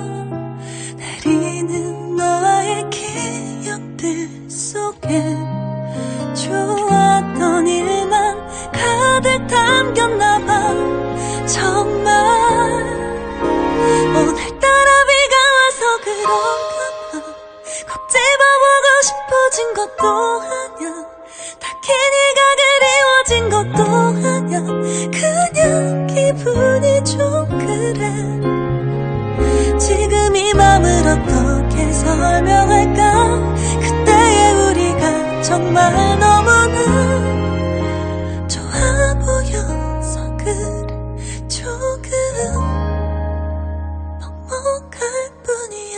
내리는 너와의 기억들 속에 좋았던 일만 가득 담겼나봐 정말 오늘따라 비가 와서 그런가 봐 꼭 집어보고 싶어진 것도 아냐 딱히 네가 그리워진 것도 아냐 그냥 기분이 좀 그래 지금 이 맘을 어떻게 설명할까 그때의 우리가 정말 너무나 좋아 보여서 그래 조금 먹먹할 뿐이야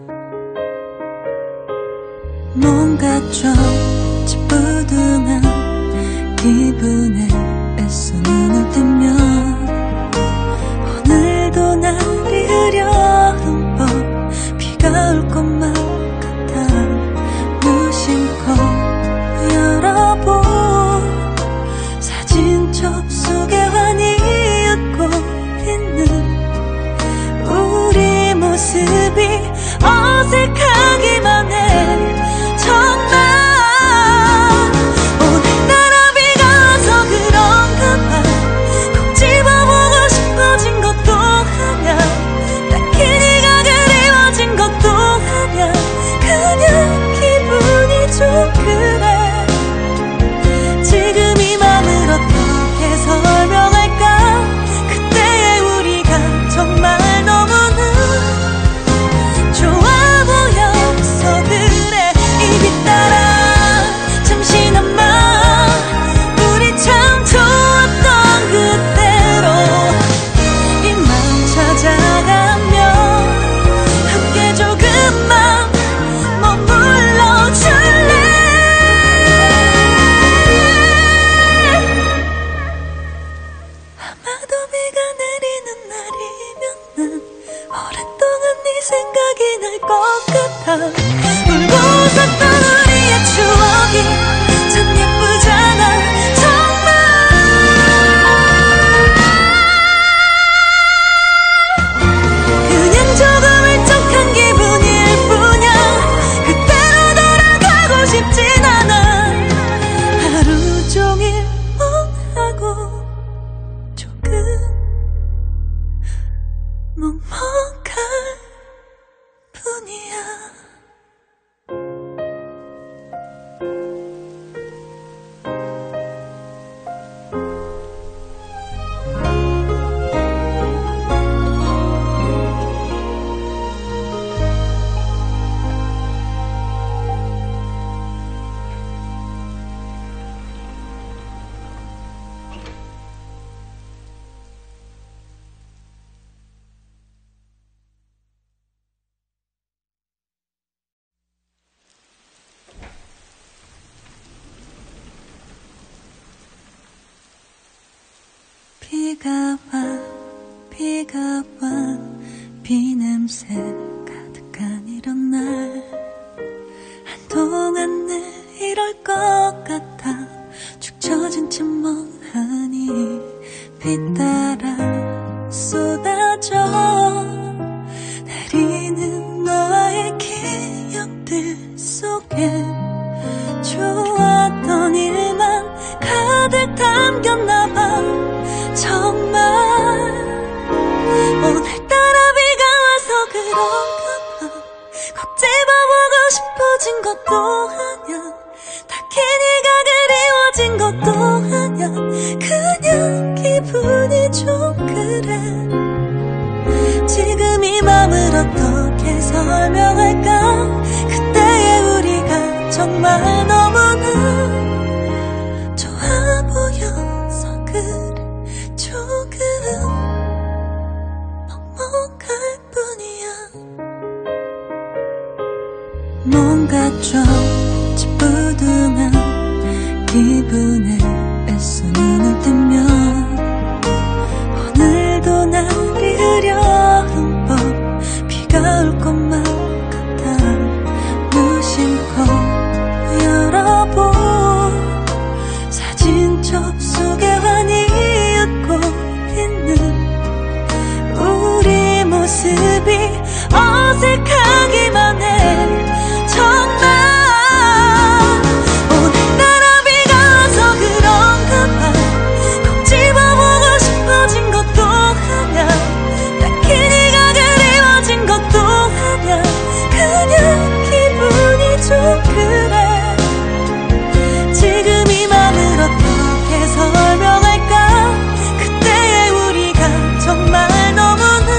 뭔가 좀 찌뿌둥한 기분에 애써 눈을 같아. 울고 웃었던 우리의 추억이 참 예쁘잖아. 정말 그냥 조금 울적한 기분일 뿐이야. 그때로 돌아가고 싶진 않아. 하루 종일 멍하고 조금 먹먹할 뿐이야. 비가 와 비냄새 가득한 이런 날 한동안 늘 이럴 것 같아. 축 처진 채 멍하니 비 따라 쏟아져 내리는 너와의 기억들 속에 좋았던 일만 가득 담겼나봐. 정말 오늘따라 비가 와서 그런가 봐. 꼭 집어보고 싶어진 것도 아냐. 딱히 네가 그리워진 것도 아냐. 그냥 기분이 좀 그래. 지금 이 맘을 어떻게 설명할까. 그때의 우리가 정말 너무나 좋아 보여서 그래. 조금 먹먹할 뿐이야. 뭔가 좀 찌뿌둥한 기분에 애써 눈을 뜨면 오늘도 날이 흐려운 밤 비가 올 것만 같아. 무심코 열어본 사진 접속에 환히 우리 모습이 어색하기만 해. 정말 오늘따라 비가 와서 그런가 봐. 꼭 집어보고 싶어진 것도 아냐. 딱히 네가 그리워진 것도 아냐. 그냥 기분이 좀 그래. 지금 이 맘을 어떻게 설명할까. 정말 너무나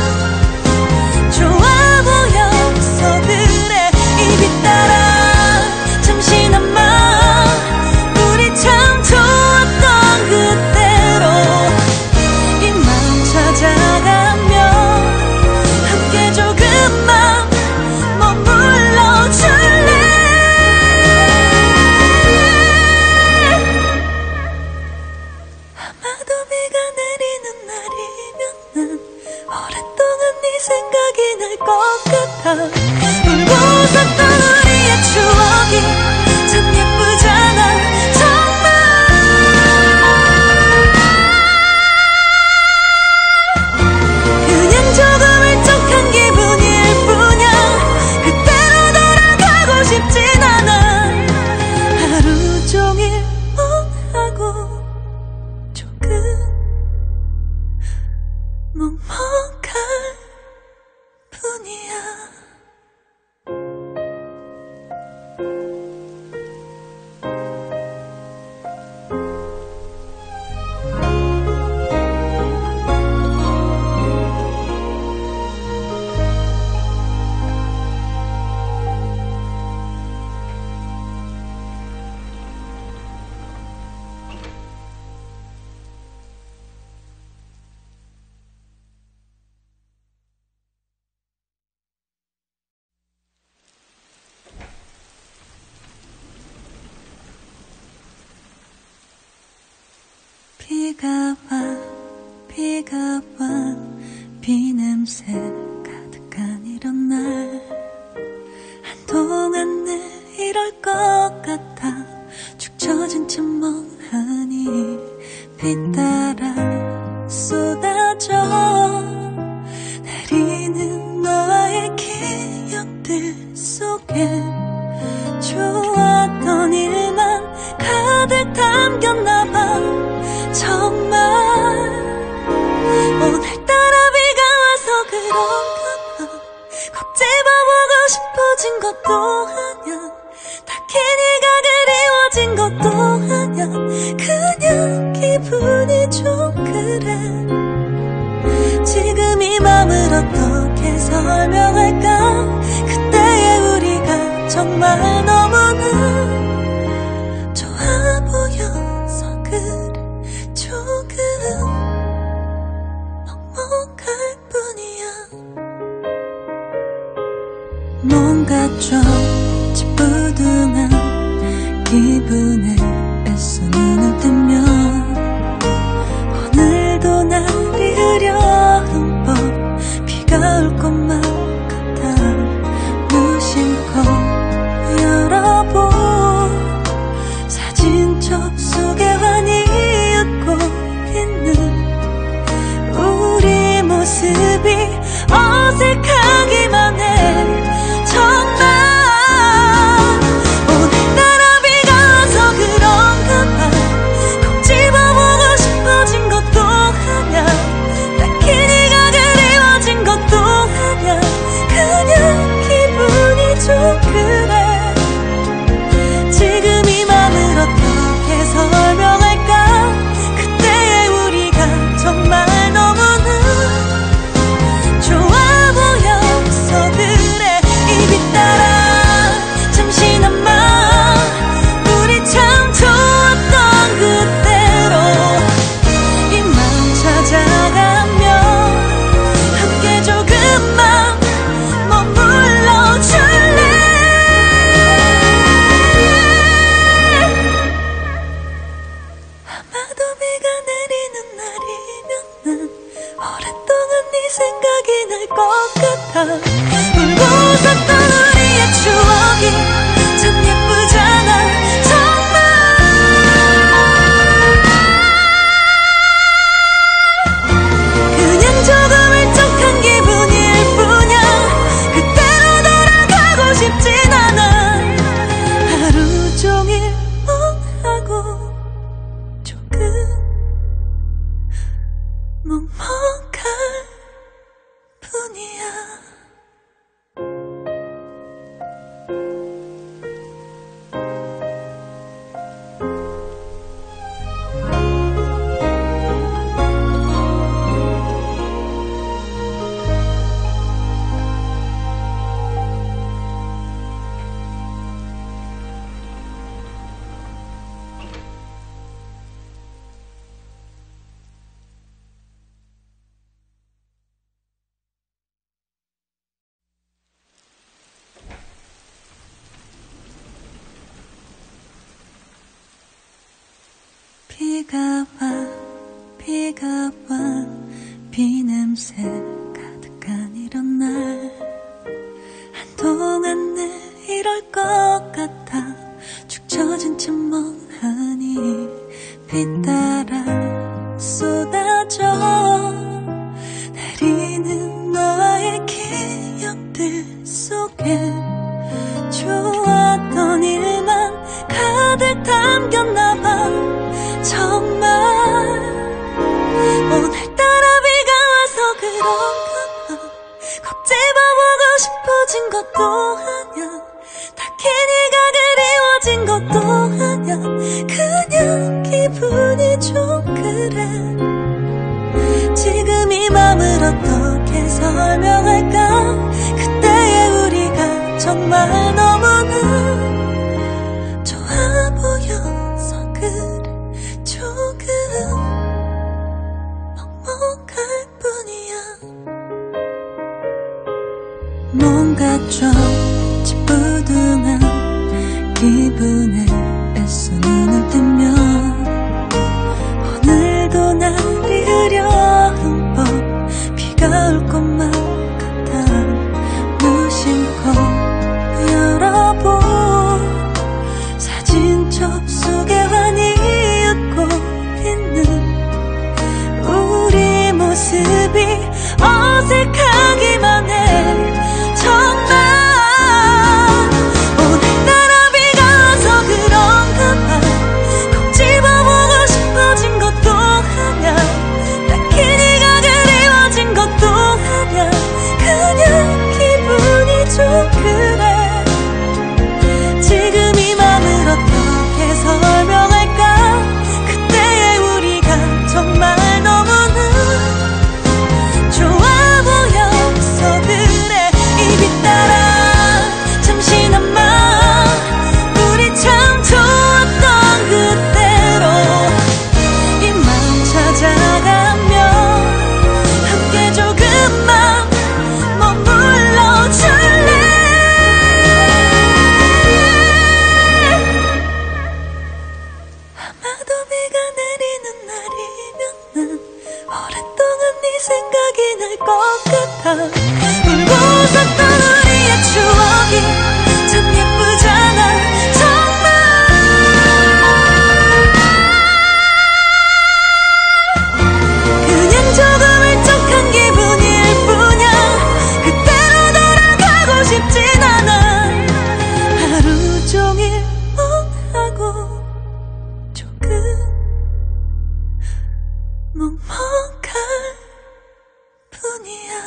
좋아 보여서 그래. 이 빛 따라 잠시나마 우리 참 좋았던 그때로 이 맘 찾아가며 함께 조금만 머물러 줄래. 아마도 비가 내리는 날이 오랫동안 네 생각이 날 것 같아. 울고 웃었던 우리의 추억이 참 예쁘잖아. 정말 그냥 조금 울적한 기분일 뿐이야. 그때로 돌아가고 싶진 않아. 하루 종일 멍하고 조금 먹먹할 뿐이야. 비가 와 비냄새 가득한 이런 날 쏟아져 내리는 너와의 기억들 속에 좋았던 일만 가득 담겼나봐. 정말 오늘따라 비가 와서 그런가봐. 꼭 집어보고 싶어진 것도 아냐, 딱히 네가 그리워진 것도 아냐, 그냥 기분이 좀 그래. 지금 이 맘을 어떻게 설명할까. 그때의 우리가 정말 너무나 좋아 보여서 그래. 조금 먹먹할 뿐이야. 뭔가 좀 찌뿌둥한 기분에 애써 눈을 뜨면 오늘도 날이 흐려운 법 비가 올 것만 같아. 무심코 열어본 사진첩 속에 환히 웃고 있는 우리 모습이 어색하기만 해. 정말 오늘따라 비가 와서 그런가 봐. 꼭 집어보고 싶어진 것도 아냐, 딱히 네가 그리워진 것도 아냐, 그냥 기분이 좀 그래. 지금 이 맘을 어떻게 설명할까. 그때의 우리가 정말 너무나 좋아 보여서 그래. 입이 따라 잠시나마 우리 참 좋았던 그때로 이 맘 찾아가며 함께 조금만 머물러줄래. 아마도 비가 내리는 날이면 난 오랫동안 네 생각이 날 것 같아. 울고 웃었던 우리의 추억이 참 예쁘잖아. 정말 그냥 조금 울적한 기분일 뿐이야. 그때로 돌아가고 싶진 않아. 하루 종일 멍하고 조금 먹먹할 뿐이야. 비가 와 비냄새 가득한 이런 날 한동안 늘 이럴 것 같아. 축 처진 채 멍하니 비 따라 쏟아져 내리는 너와의 기억들 속에 좋았던 일만 가득 담겼나봐. 정말 오늘따라 비가 와서 그런가 봐. 꼭 집어보고 싶어진 것도 아냐, 딱히 네가 그리워진 것도 아냐, 그냥 기분이 좀 그래. 지금 이 맘을 어떻게 설명할까. 그때의 우리가 정말 너무나 좋아 보여서 그래. 조금 먹먹할 뿐이야. 뭔가 좀 찌뿌둥한 기분에 애써 눈을 뜨면 오늘도 날이 흐려운 법 비가 올 것만 같아. 무심코 열어본 사진첩 속에 환히 웃고 있는 우리 모습이 어색하기만 해. 정말 오늘따라 비가 와서 그런가 봐. 꼭 집어보고 싶어진 것도 하냐, 딱히 네가 그리워진 것도 하냐, 그냥 기분이 좀 그래. 지금 이 맘을 어떻게 설명할까. 그때의 우리가 정말 너무나 좋아 보여서 그래. 입이 따라 잠시나마 우리 참 좋았던 그때로 이 맘 찾아가며 함께 조금만 머물러줄래. 아마도 비가 내리는 날이면 난 오랫동안 네 생각이 날 것 같아. 울고 웃었던 우리의 추억이 참 예쁘잖아. 정말 그냥 조금 울적한 기분일 뿐이야. 그때로 돌아가고 싶진 않아. 하루 종일 멍하고 조금 먹먹할 뿐이야.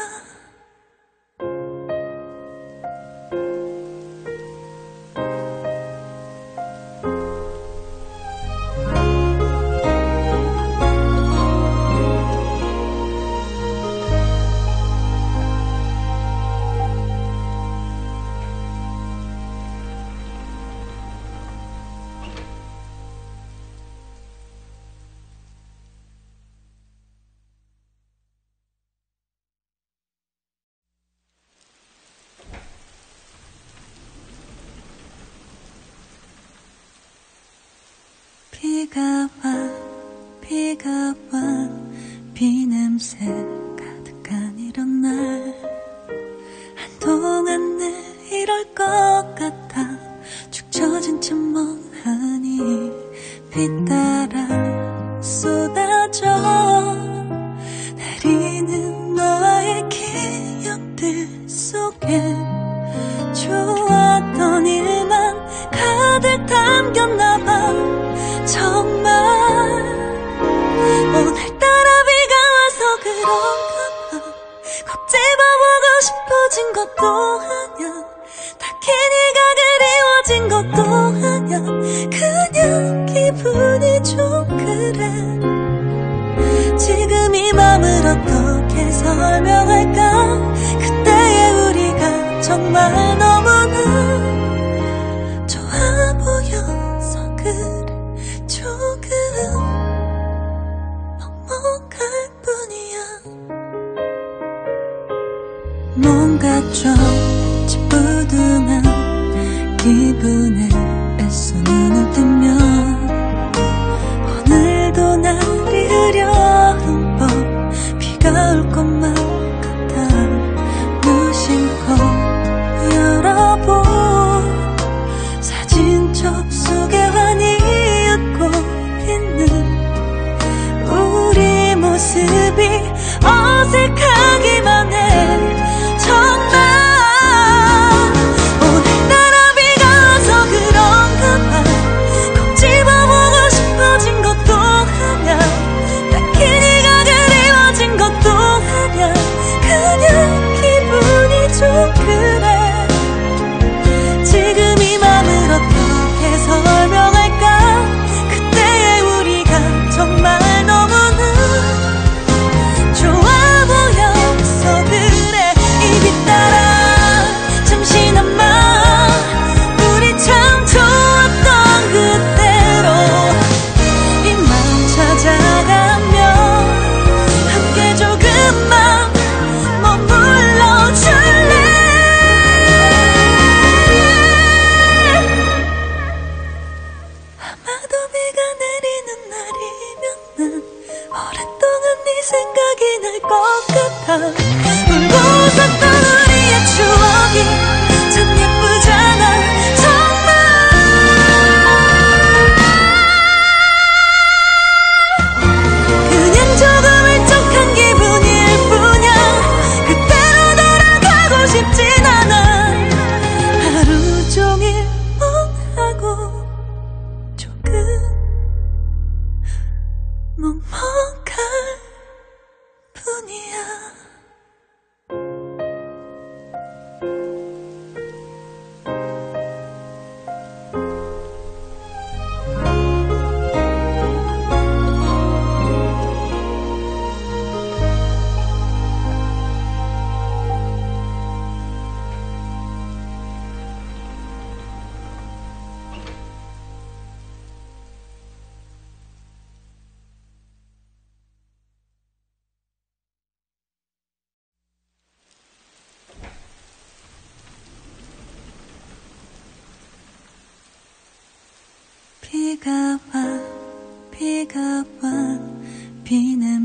비가 와 비냄새 가득한 이런 날 한동안 늘 이럴 것 같아. 축 처진 채 멍하니 비 따라 쏟아져 내리는 너와의 기억들 속에 좋았던 일만 가득 담겼나봐. 정말 오늘따라 비가 와서 그런가 봐. 꼭 집어보고 싶어진 것도 하냐, 딱히 네가 그리워진 것도 하냐, 그냥 기분이 좀 그래. 지금 이 맘을 어떻게 설명할까. 그때의 우리가 정말 너무나 좋아 보여서 그래. 조금 먹먹할 뿐이야. 뭔가 좀 찌뿌둥한 기분에 애써 눈을 뜨면 오늘도 날이 흐려운 밤 비가 올 것만 같아. 무심코 열어본 사진 접속에 환히 우리 모습이 어색하기만 해. 정말 오늘따라 비가 와서 그런가 봐. 꼭 집어보고 싶어진 것도 하냐, 딱히 네가 그리워진 것도 하냐, 그냥 기분이 좀 그래. 지금 이 맘을 어떻게 설명할까. 그때의 우리가 정말 너무나 좋아 보여서 그래. 입이 따라 잠시나마 우리 참 좋았던 그때로 이 맘 찾아가며 함께 조금만 머물러줄래. 아마도 비가 내리는 날이면 난 오랫동안 네 생각이 날 것 같아. 울고 웃었던 우리의 추억이 참 예쁘잖아. 정말 그냥 조금 울적한 기분일 뿐.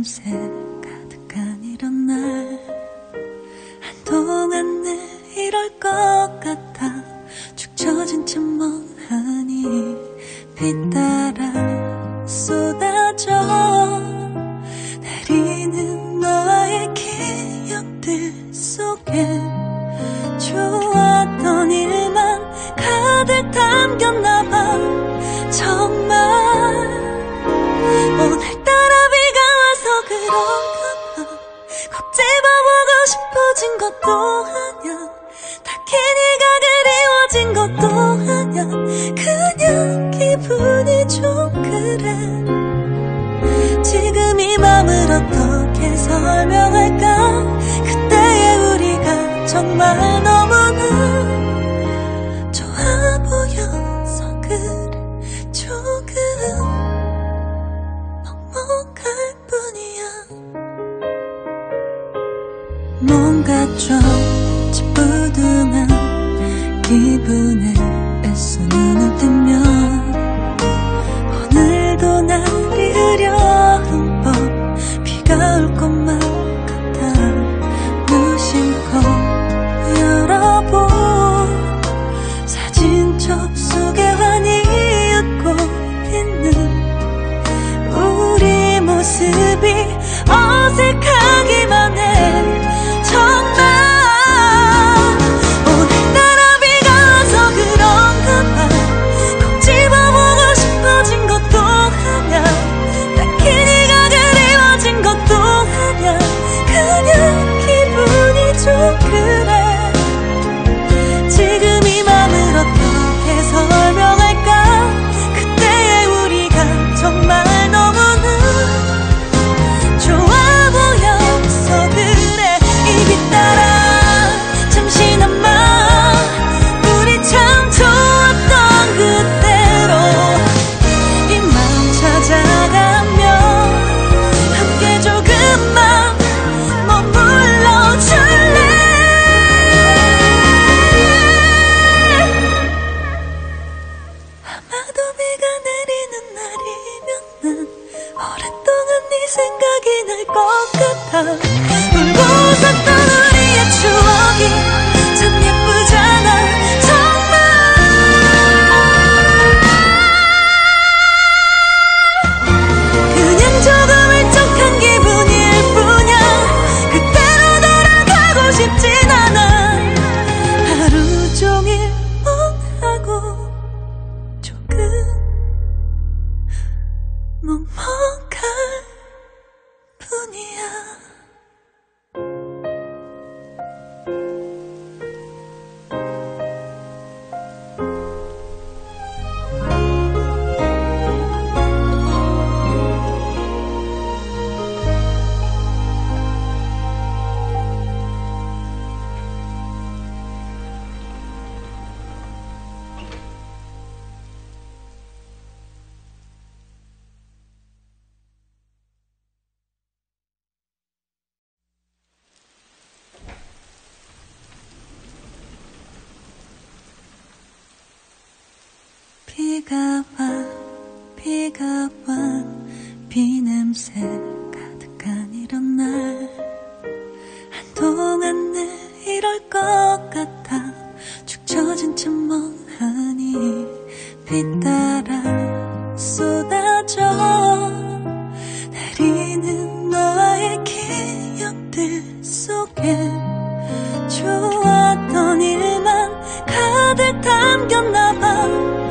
냄새 가득한 이런 날 한동안 늘 이럴 것 같아 축 처진 채 멍하니 비 따라 쏟아져 내리는 너와의 기억들 속에 좋았던 일만 가득 담겼나봐 정말 오늘따라 비가 와서 그런가 봐 꼭 집어보고 싶어진 것도 아냐 딱히 네가 그리워진 것도 아냐 그냥 기분이 좀 그래 지금 이 맘을 어떻게 설명할까 그때의 우리가 정말 너무나 좋아 보여서 그래 조금 먹먹할 뿐이야 뭔가 좀 찌뿌둥한 기분에 애써 눈을 뜨면 오늘도 날이 흐려운 법 비가 올 것만 같아 무심코 열어본 사진첩 속에 환히 웃고 있는 우리 모습이 어색하기만 해 정말 오늘따라 비가 와서 그런가 봐 꼭 집어보고 싶어진 것도 아냐 딱히 네가 그리워진 것도 아냐 그냥 기분이 좀 그래 지금 이 맘을 어떻게 설명할까 그때의 우리가 정말 너무나 좋아 보여서 그래 이 빛 따라 잠시나마 우리 참 좋았던 그때로 이 맘 찾아가며 함께 조금만 머물러 줄래 아마도 비가 내리는 날이면 난 오랫동안 네 생각이 날 것 같아 울고 웃었던 우리의 추억이 참 예쁘잖아 정말 그냥 조금 울적한 기분일 뿐이야 그때로 돌아가고 싶진 않아 하루 종일 멍하고 조금 먹먹할 뿐이야 비가 와 비 냄새 가득한 이런 날 한동안 늘 이럴 것 같아 축 처진 채 멍하니 비 따라 쏟아져 내리는 너와의 기억들 속에 좋았던 일만 가득 담겼나봐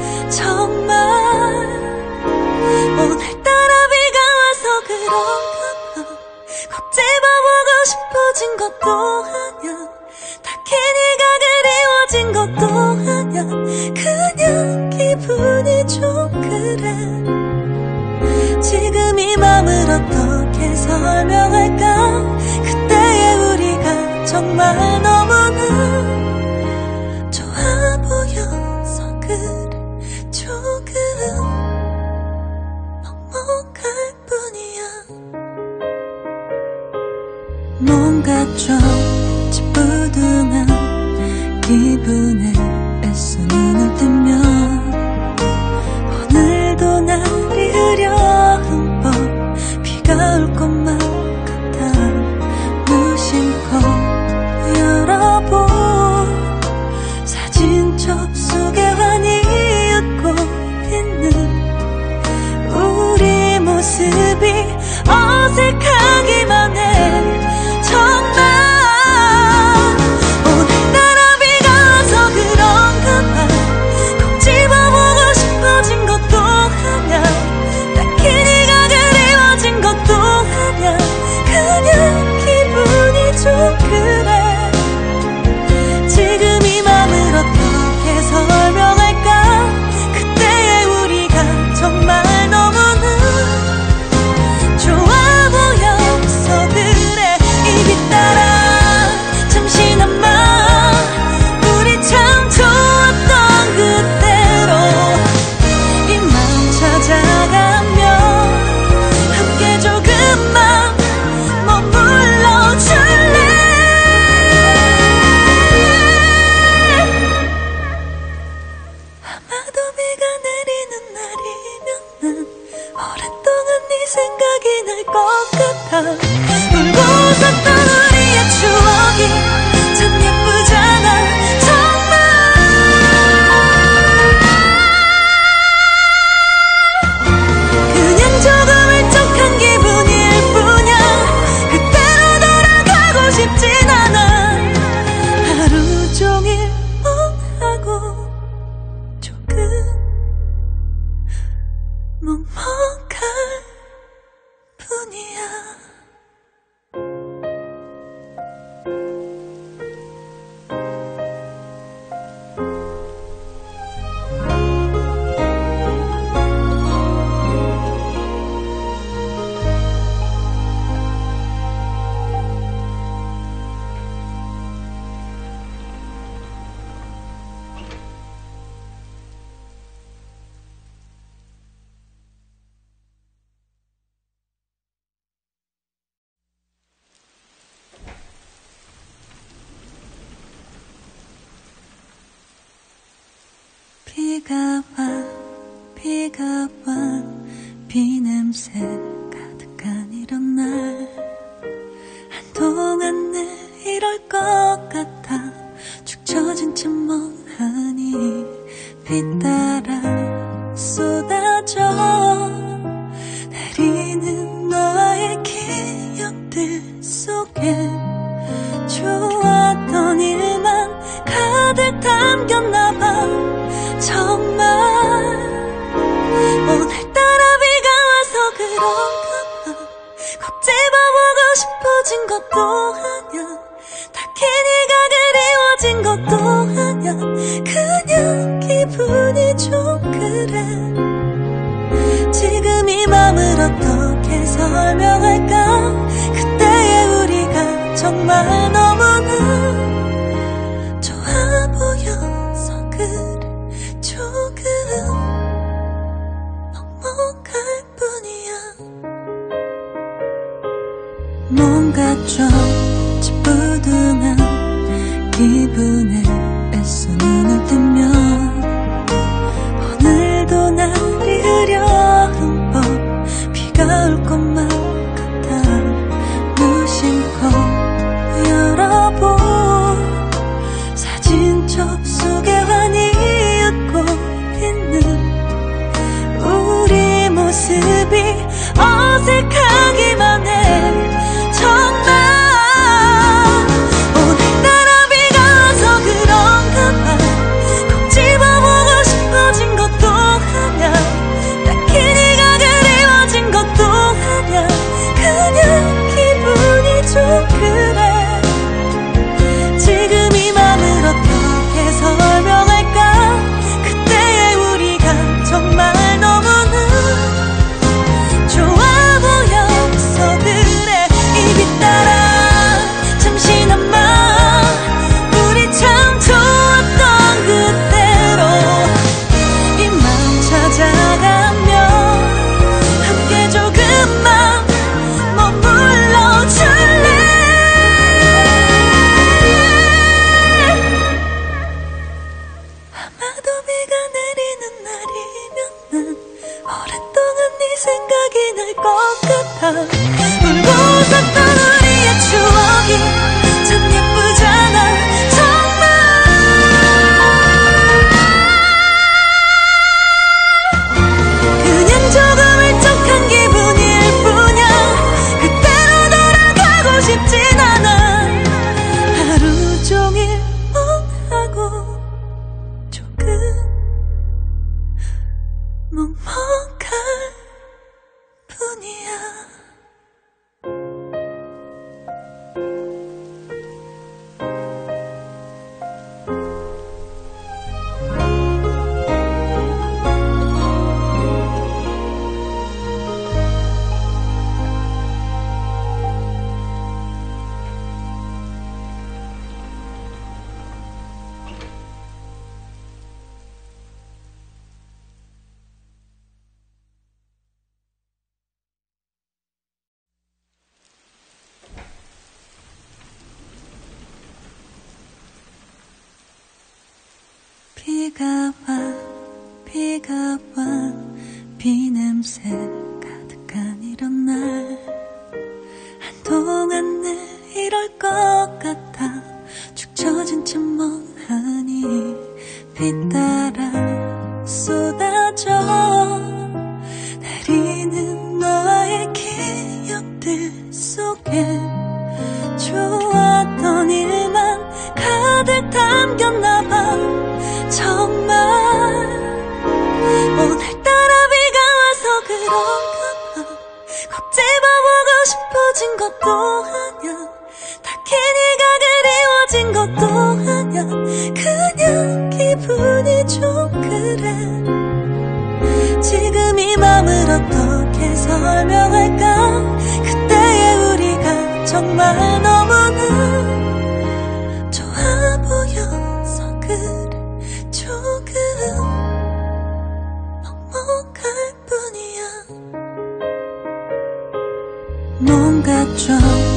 정말 오늘따라 비가 와서 그런가 봐 꼭 집어보고 싶어진 것도 아냐 딱히 네가 그리워진 것도 아냐 그냥 기분이 좀 그래 지금 이 맘을 어떻게 설명할까 그때의 우리가 정말 너무나 좋아 보여서 그래 조금 먹먹할 뿐이야 뭔가 좀 찌뿌둥한 기분에 애써 눈을 뜨면 오늘도 날이 흐려운 법 비가 올 것만 웃었던 우리의 추억이 참 예쁘잖아 정말. 그냥 조금 울적한 기분일 뿐이야. 그때로 돌아가고 싶진 않아. 하루 종일 멍하고 조금 먹먹할 뿐이야. 비가 와 비냄새 가득한 이런 날 한동안 늘 이럴 것 같아. 축 처진 채 멍하니 비 따라 쏟아져 내리는 너와의 기억들 속에 좋았던 일만 가득 담겼나봐 정말. 오늘따라 비가 와서 그런가 봐. 꼭 집어보고 싶어진 것도 아냐. 딱히 네가 그리워진 것도 아냐. 그냥 기분이 좀 그래. 지금 이 맘을 어떻게 설명할까. 그때의 우리가 정말 너무나 좋아 보여서 그래. 조금 먹먹할 뿐이야. 뭔가 좀 찌뿌둥한 기분에 애써 눈을 뜨면 오늘도 날이 흐려운 밤 비가 올 것만 같아. 무심코 열어본 사진 접속에 환히 웃고 있는 우리 모습이 어색하기만 해 정말. 오늘따라 비가 와서 그런가 봐. 꼭 집어보고 싶어진 것도 아냐. 딱히 네가 그리워진 것도 아냐. 그냥 기분이 좀 그래. 지금 이 맘을 어떻게 설명할까. 그때의 우리가 정말 너무나 좋아 보여서 그래. 이 빛 따라 잠시나마 우리 참 좋았던 그때로 이 맘 찾아가며 함께 조금만 머물러 줄래. 아마도 비가 내리는 날이면 난 오랫동안 네 생각이 날 것 같아. 울고 웃었던 우리의 추억이 참 예쁘잖아 정말. 그냥 조금 울적한 기분일 뿐이야. 그때로 돌아가고 싶진 않아. 하루 종일 멍하고 조금 먹먹할 뿐이야. 비가 와 비냄새 가득한 이런 날 한동안 내 이럴 것 같아 축 처진 채 멍하니 비 따라 쏟아져 내리는 너와의 기억들 속에 좋았던 일만 가득 담겼나봐. 정말 오늘따라 비가 와서 그런가 봐. 꼭 집어보고 싶어진 것도 아냐, 딱히 네가 그리워진 것도 아냐, 그냥 기분이 좀 그래. 지금 이 맘을 어떻게 설명할까. 그때의 우리가 정말 너무나 좋아 보여서 그래. 조금 먹먹할 뿐이야. 뭔가 좀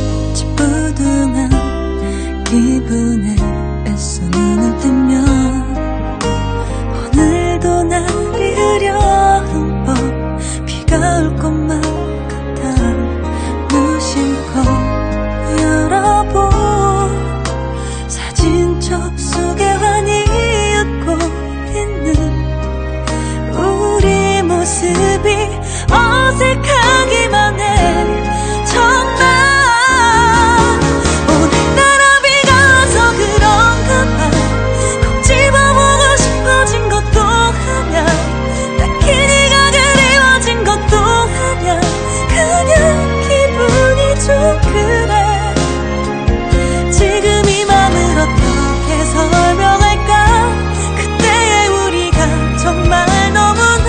찌뿌둥한 기분에 애써 눈을 뜨면 오늘도 날이 흐려운 밤 비가 올 것만 같아. 무심코 열어본 사진첩 속에 환히 웃고 있는 우리 모습이 어색하기만 해. 정말 오늘따라 비가 와서 그런가 봐. 꼭 집어보고 싶어진 것도 아냐, 딱히 네가 그리워진 것도 아냐, 그냥 기분이 좀 그래. 지금 이 맘을 어떻게 설명할까. 그때의 우리가 정말 너무나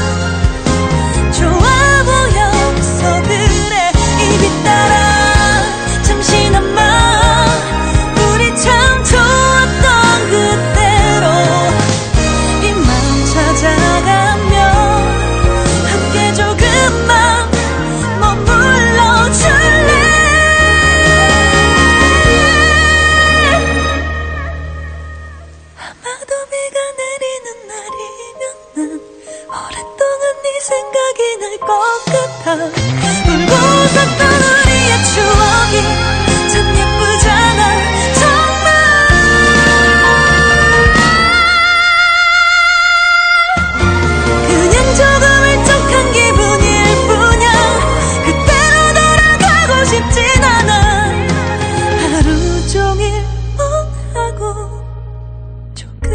좋아 보여서 그래. 이 빛 따라 잠시나마 우리 참 좋았던 그때로 이 맘 찾아가며 함께 조금만 머물러 줄래. 아마도 비가 내리는 날이면 난 오랫동안 네 생각이 날 것 같아. 울고 웃었던 우리의 추억이 참 예쁘잖아. 정말 그냥 조금 울적한 기분일 뿐이야. 그때로 돌아가고 싶진 않아. 하루 종일 멍하고 조금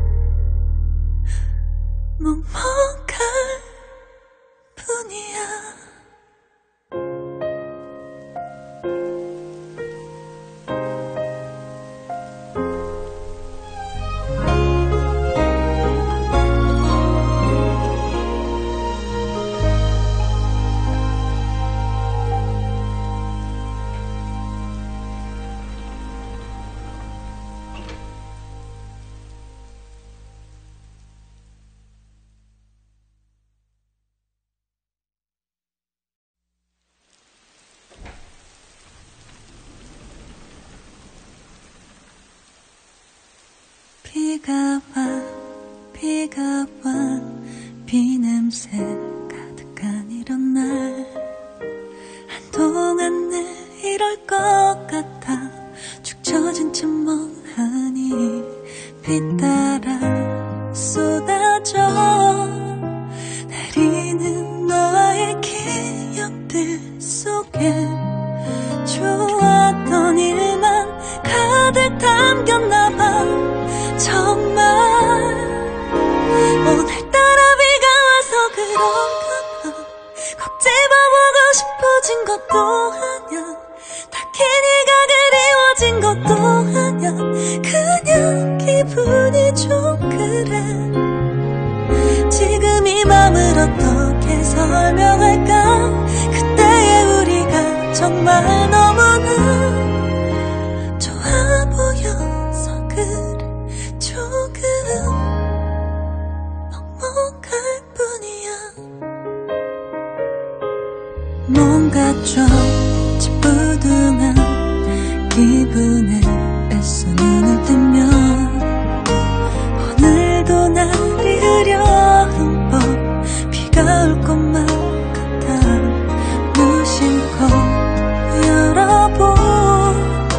먹먹할 뿐이야. 비가 와 비냄새 가득한 이런 날 한동안 늘 이럴 것 같아 축 처진 채 멍하니 비 따라 쏟아져 내리는 너와의 기억들 속에 좋았던 일만 가득 담겼나봐. 정말 오늘따라 비가 와서 그런가 봐. 꼭 집어보고 싶어진 것도 아냐, 딱히 네가 그리워진 것도 아냐, 그냥 기분이 좀 그래. 지금 이 맘을 어떻게 설명할까. 그때의 우리가 정말 너무나 좋아 보여서 그래. 조금 먹먹할 뿐이야. 뭔가 좀 찌뿌둥한 기분에 애써 눈을 뜨면 오늘도 날이 흐려운 밤 비가 올 것만 같아. 무심코 열어본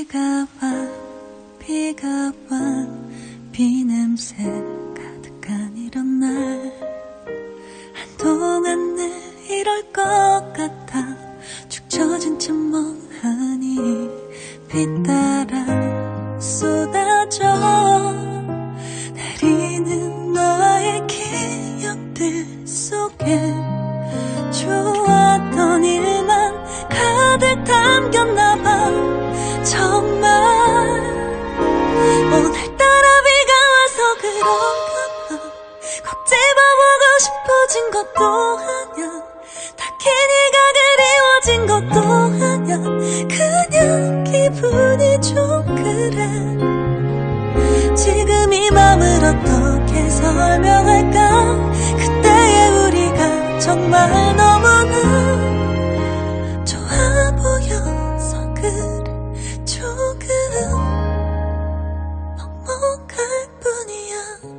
비가 와 비냄새 가득한 이런 날 한동안 늘 이럴 것 같아 축 처진 채 멍하니 비 따라 쏟아져 내리는 너와의 기억들 속에 좋았던 일만 가득 담겼나봐 정말 오늘따라 비가 와서 그런가 봐 꼭 집어보고 싶어진 것도 아냐 딱히 네가 그리워진 것도 아냐 그냥 기분이 좀 그래 지금 이 맘을 어떻게 설명할까 그때의 우리가 정말 너무나 좋아 보여서 그래 조금 먹먹할 뿐이야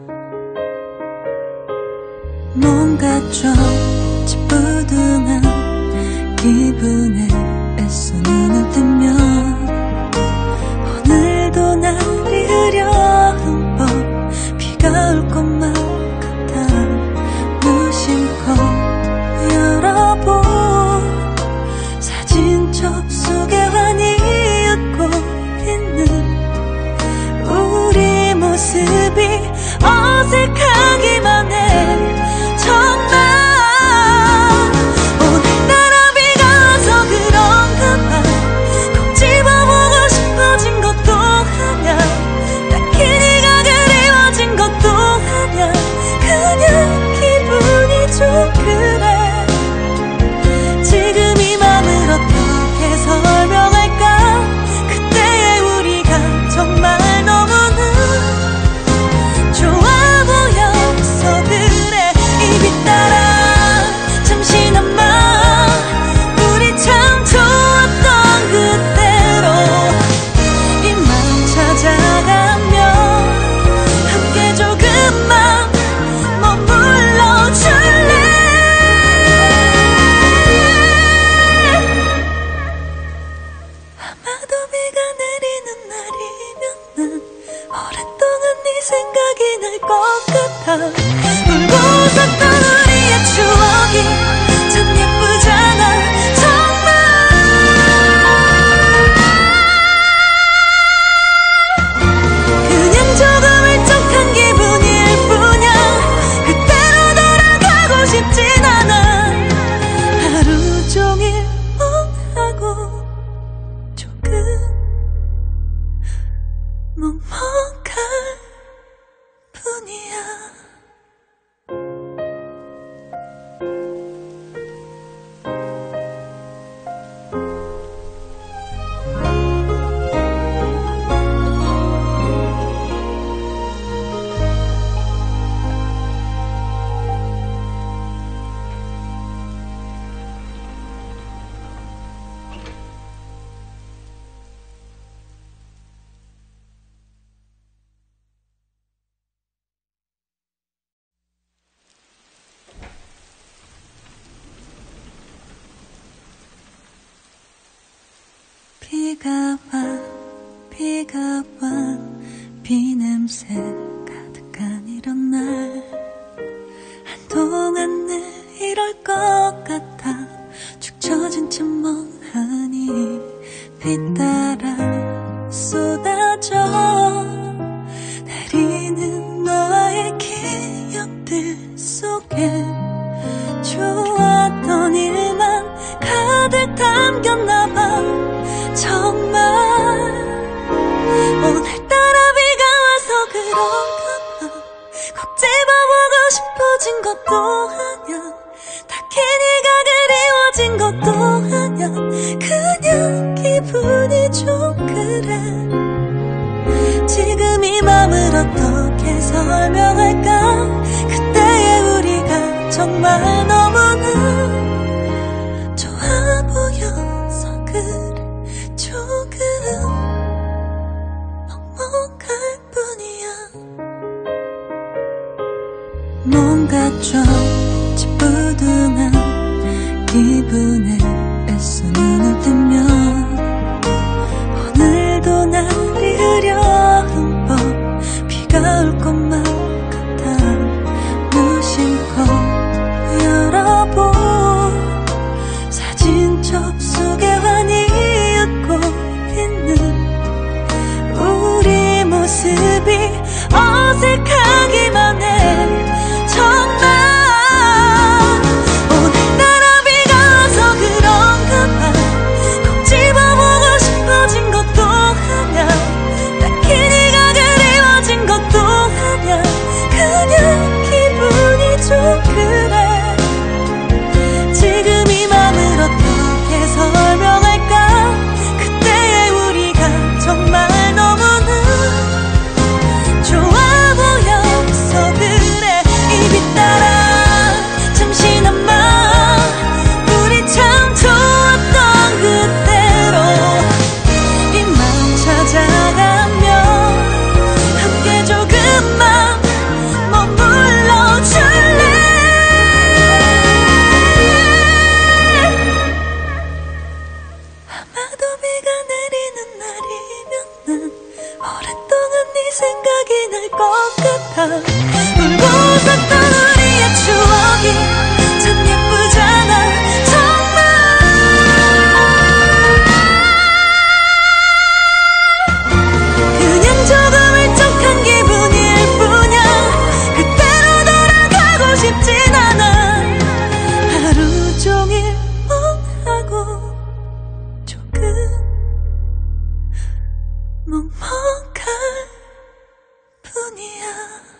뭔가 좀 찌뿌둥한 기분에 애써 눈을 뜨면 오늘도 날이 흐려운 법 비가 올 것만 같아 무심코 열어본 사진 접속에 환히 웃고 있는 우리 모습이 어색하기만 해 정말 오늘따라 비가 와서 그런가 봐 꼭 집어보고 싶어진 것도 아냐 딱히 네가 그리워진 것도 아냐 그냥 기분이 좀 그래 지금 이 맘을 어떻게 설명할까 그때의 우리가 정말 너무나 좋아 보여서 그래 이 빛 따라 잠시나마 우리 참 좋았던 그때로 이 맘 찾아가며 함께 조금만 머물러줄래 아마도 비가 내리는 날이면 난 오랫동안 네 생각이 날 것 같아 울고 웃었던 우리의 추억이 참 예쁘잖아 정말 그냥 조금 울적한 기분일 뿐이야 그때로 돌아가고 싶진 않아 하루 종일 멍하고 조금 먹먹할 뿐이야 비가 와 비냄새 가득한 이런 날 한동안 늘 이럴 것 같아 축 처진 채 멍하니 비 따라 쏟아져 내리는 너와의 기억들 속에 좋았던 일만 가득 담겼나봐 정말 오늘따라 비가 와서 그런가 봐 꼭 집어보고 싶어진 것도 아냐 딱히 네가 그리워진 것도 아냐 그냥 기분이 좀 그래 지금 이 맘을 어떻게 설명할까 그때의 우리가 정말 너무나 좋아 보여서 그래 조금 먹먹할 뿐이야 뭔가 좀 찌뿌둥한 기분에 애써 눈을 뜨면 오늘도 네 생각이 날 것 같아. 울고 웃었던 우리의 추억이 참 예쁘잖아. 정말 그냥 조금 울적한 기분일 뿐이야. 그때로 돌아가고 싶진 않아. 하루 종일 멍하고 조금 먹먹할 뿐이야.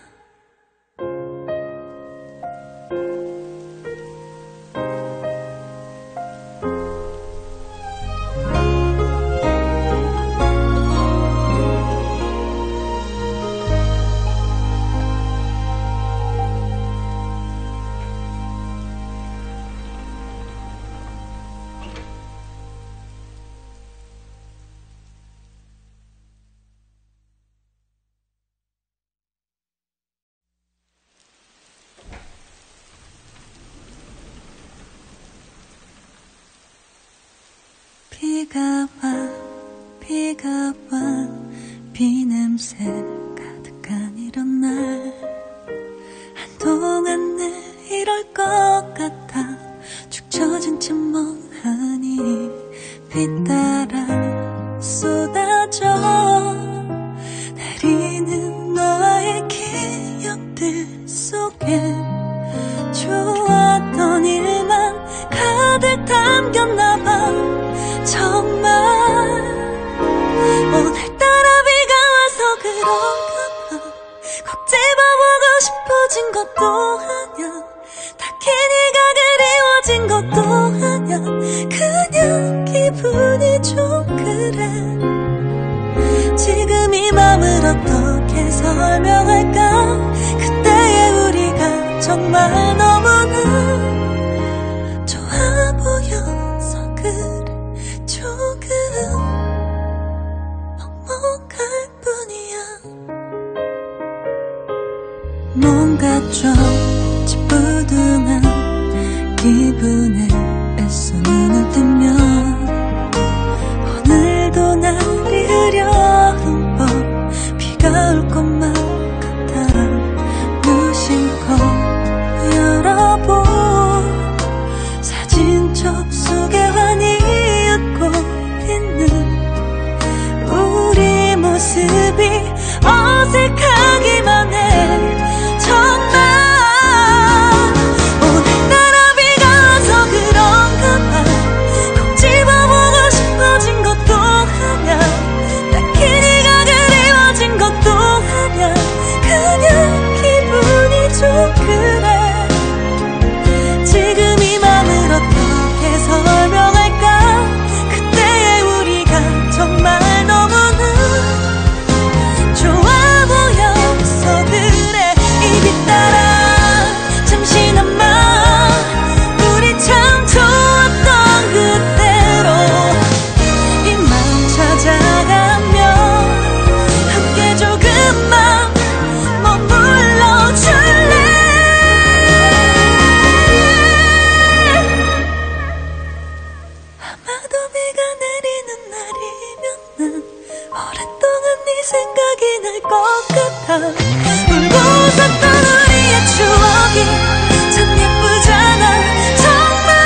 비가 와 비냄새 가득한 이런 날 한동안 늘 이럴 것 같아. 축 처진 채 멍하니 비 따라 쏟아져 내리는 너와의 기억들 속에 좋았던 일만 가득 담겼나봐. 정말 오늘따라 비가 와서 그런가 봐. 꼭 집어보고 싶어진 것도 아냐. 딱히 네가 그리워진 것도 아냐. 그냥 기분이 좀 그래. 지금 이 맘을 어떻게 설명할까. 그때의 우리가 정말 너무나 좋아 보여서 그래. 조금 먹먹할 뿐이야. 뭔가 좀 찌뿌둥한 기분에 애써 눈을 뜨면 오늘도 날이 흐려운 밤 비가 올 것만 같아. 무심코 열어본 사진 접속에 환히 우리 모습이 어색하기만 해. 정말 오늘따라 비가 와서 그런가 봐. 꼭 집어보고 싶어진 것도 아냐. 딱히 네가 그리워진 것도 아냐. 그냥 기분이 좀 그래. 지금 이 맘을 어떻게 설명할까. 그때의 우리가 정말 너무나 좋아 보여서 그래. 이 빛 따라 잠시나마 우리 참 좋았던 그때로 이 맘 찾아가며 함께 조금만 머물러줄래. 아마도 비가 내리는 날이면 난 오랫동안 네 생각이 날 것 같아. 울고 웃었던 우리의 추억이 참 예쁘잖아. 정말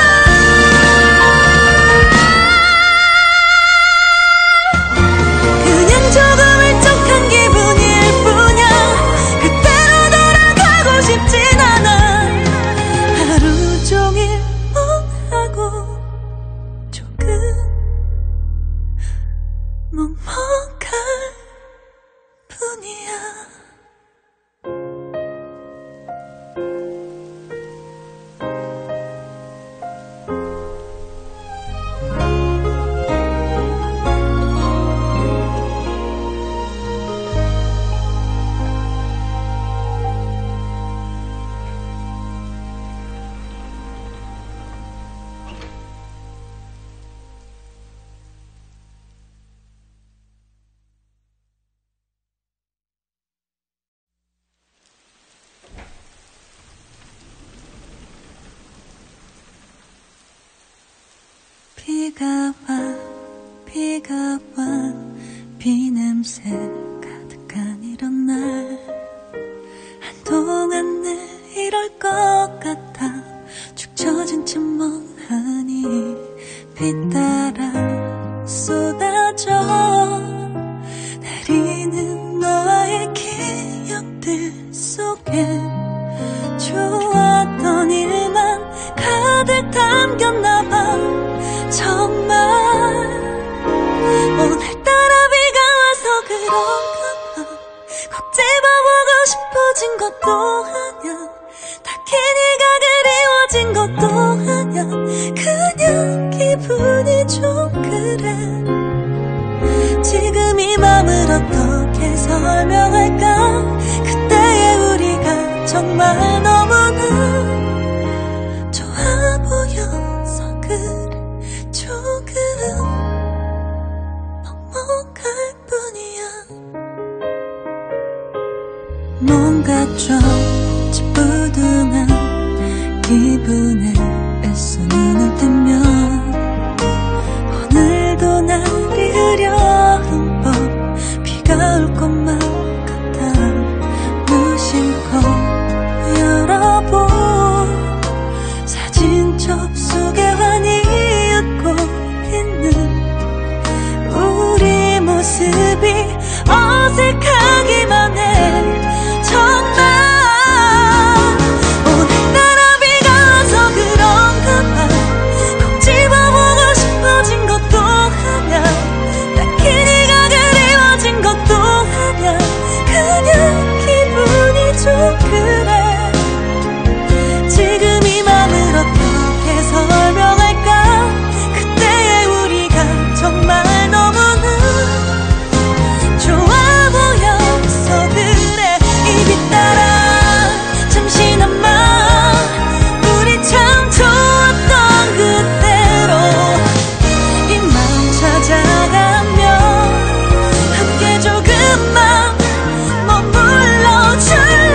그냥 조금 울적한 기분일 뿐이야. 그때로 돌아가고 싶진 않아. 하루 종일 멍하고 조금 먹먹할 뿐이야. 비가 와 비냄새 가득한 따라 쏟아져 내리는 너와의 기억들 속에 좋았던 일만 가득 담겼나봐. 정말 오늘따라 비가 와서 그런가봐. 꼭 집어보고 싶어진 것도 아냐, 딱히 네가 그리워진 것도 아냐, 그냥 기분이 좀 그래. 지금 이 맘을 어떻게 설명할까. 그때의 우리가 정말 너무나 좋아 보여서 그래. 조금 먹먹할 뿐이야. 뭔가 좀 찌뿌둥한 기분에 애써 눈을 뜨면 오늘도 날이 흐려운 밤 비가 올 것만 같아. 무심코 열어본 사진첩 속에 환히 웃고 있는 우리 모습이 어색하기만 해. 정말 오늘따라 비가 와서 그런가 봐. 꼭 집어보고 싶어진 것도 아냐, 딱히 네가 그리워진 것도 아냐, 그냥 기분이 좀 그래. 지금 이 맘을 어떻게 설명할까. 그때의 우리가 정말 너무나 좋아 보여서 그래. 입이 따라 잠시나마 우리 참 좋았던 그때로 이 맘 찾아가며 함께 조금만 머물러줄래.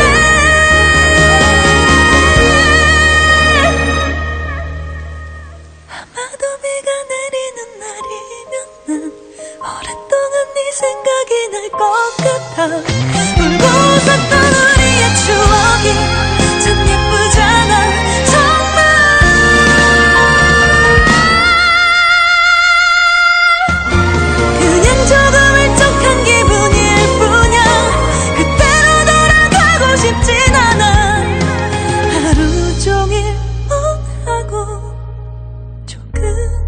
아마도 비가 내리는 날이면 난 오랫동안 네 생각이 날 것 같아. 울고 웃었던 우리의 추억이 참 예쁘잖아. 정말 그냥 조금 울적한 기분일 뿐이야. 그때로 돌아가고 싶진 않아. 하루 종일 멍하고 조금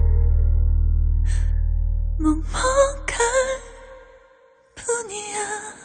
먹먹할 뿐이야.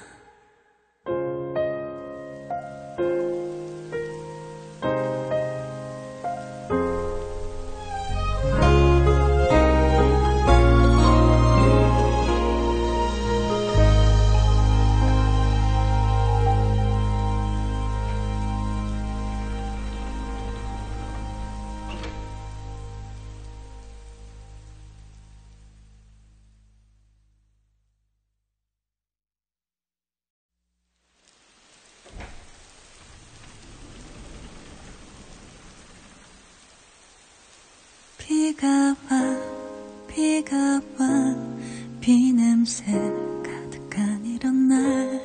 비가 와 비냄새 가득한 이런 날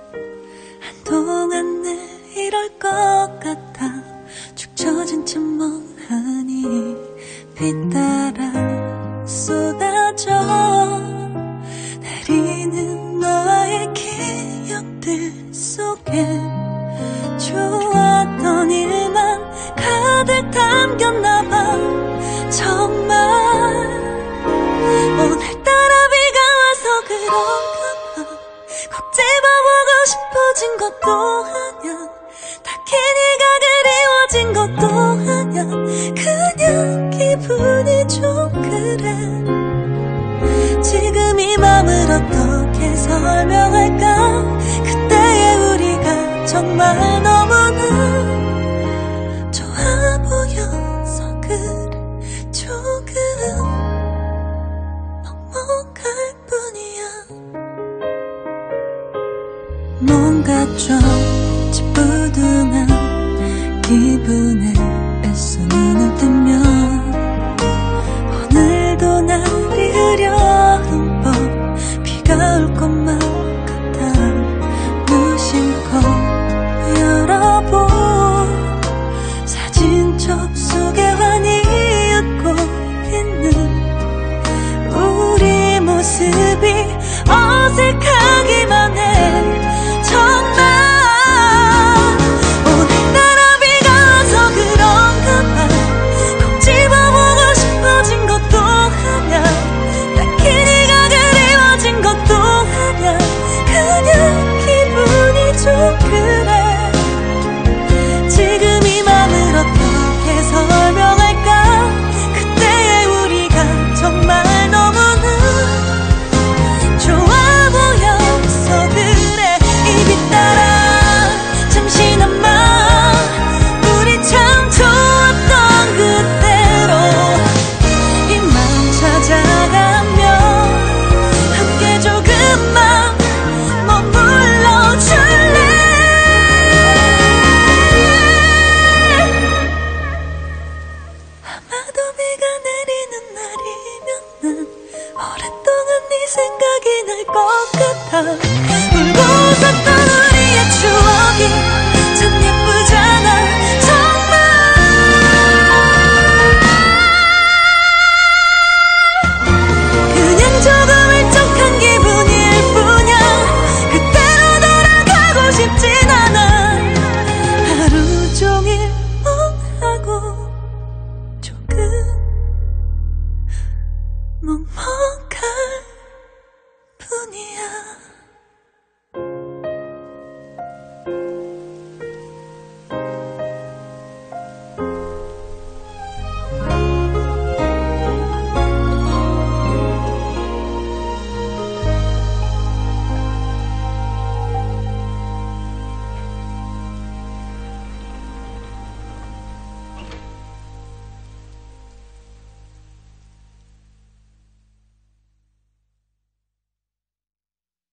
한동안 늘 이럴 것 같아. 축 처진 채 멍하니 비 따라 쏟아져 내리는 너와의 기억들 속에 좋았던 일만 가득 담겼나봐. 정말 오늘따라 비가 와서 그런가 봐. 꼭 집어보고 싶어진 것도 아냐, 딱히 네가 그리워진 것도 아냐, 그냥 기분이 좀 그래. 지금 이 맘을 어떻게 설명할까. 그때의 우리가 정말 너무나 좋아 보여서 그래. 조금 먹먹할 뿐이야. 뭔가 좀 찌뿌둥한 기분에 애써 눈을 뜨면 오늘도 날이 흐려운 밤 비가 올 것만 같아. 무심코 열어본 사진첩 속에 환히 웃고 있는 어색하기만 해 정말. 오늘따라 비가 와서 그런가 봐. 꼭 집어보고 싶어진 것도 하냐, 딱히 네가 그리워진 것도 하냐, 그냥 기분이 좀 그래. 지금 이 맘을 어떻게 설명할까. 그때의 우리가 정말 너무나 좋아 보여서 그래. 입이 따라 잠시나마 우리 참 좋았던 그대로 이 맘 찾아가며 함께 조금만 머물러줄래. 아마도 비가 내리는 날이면 난 오랫동안 네 생각이 날 것 같아.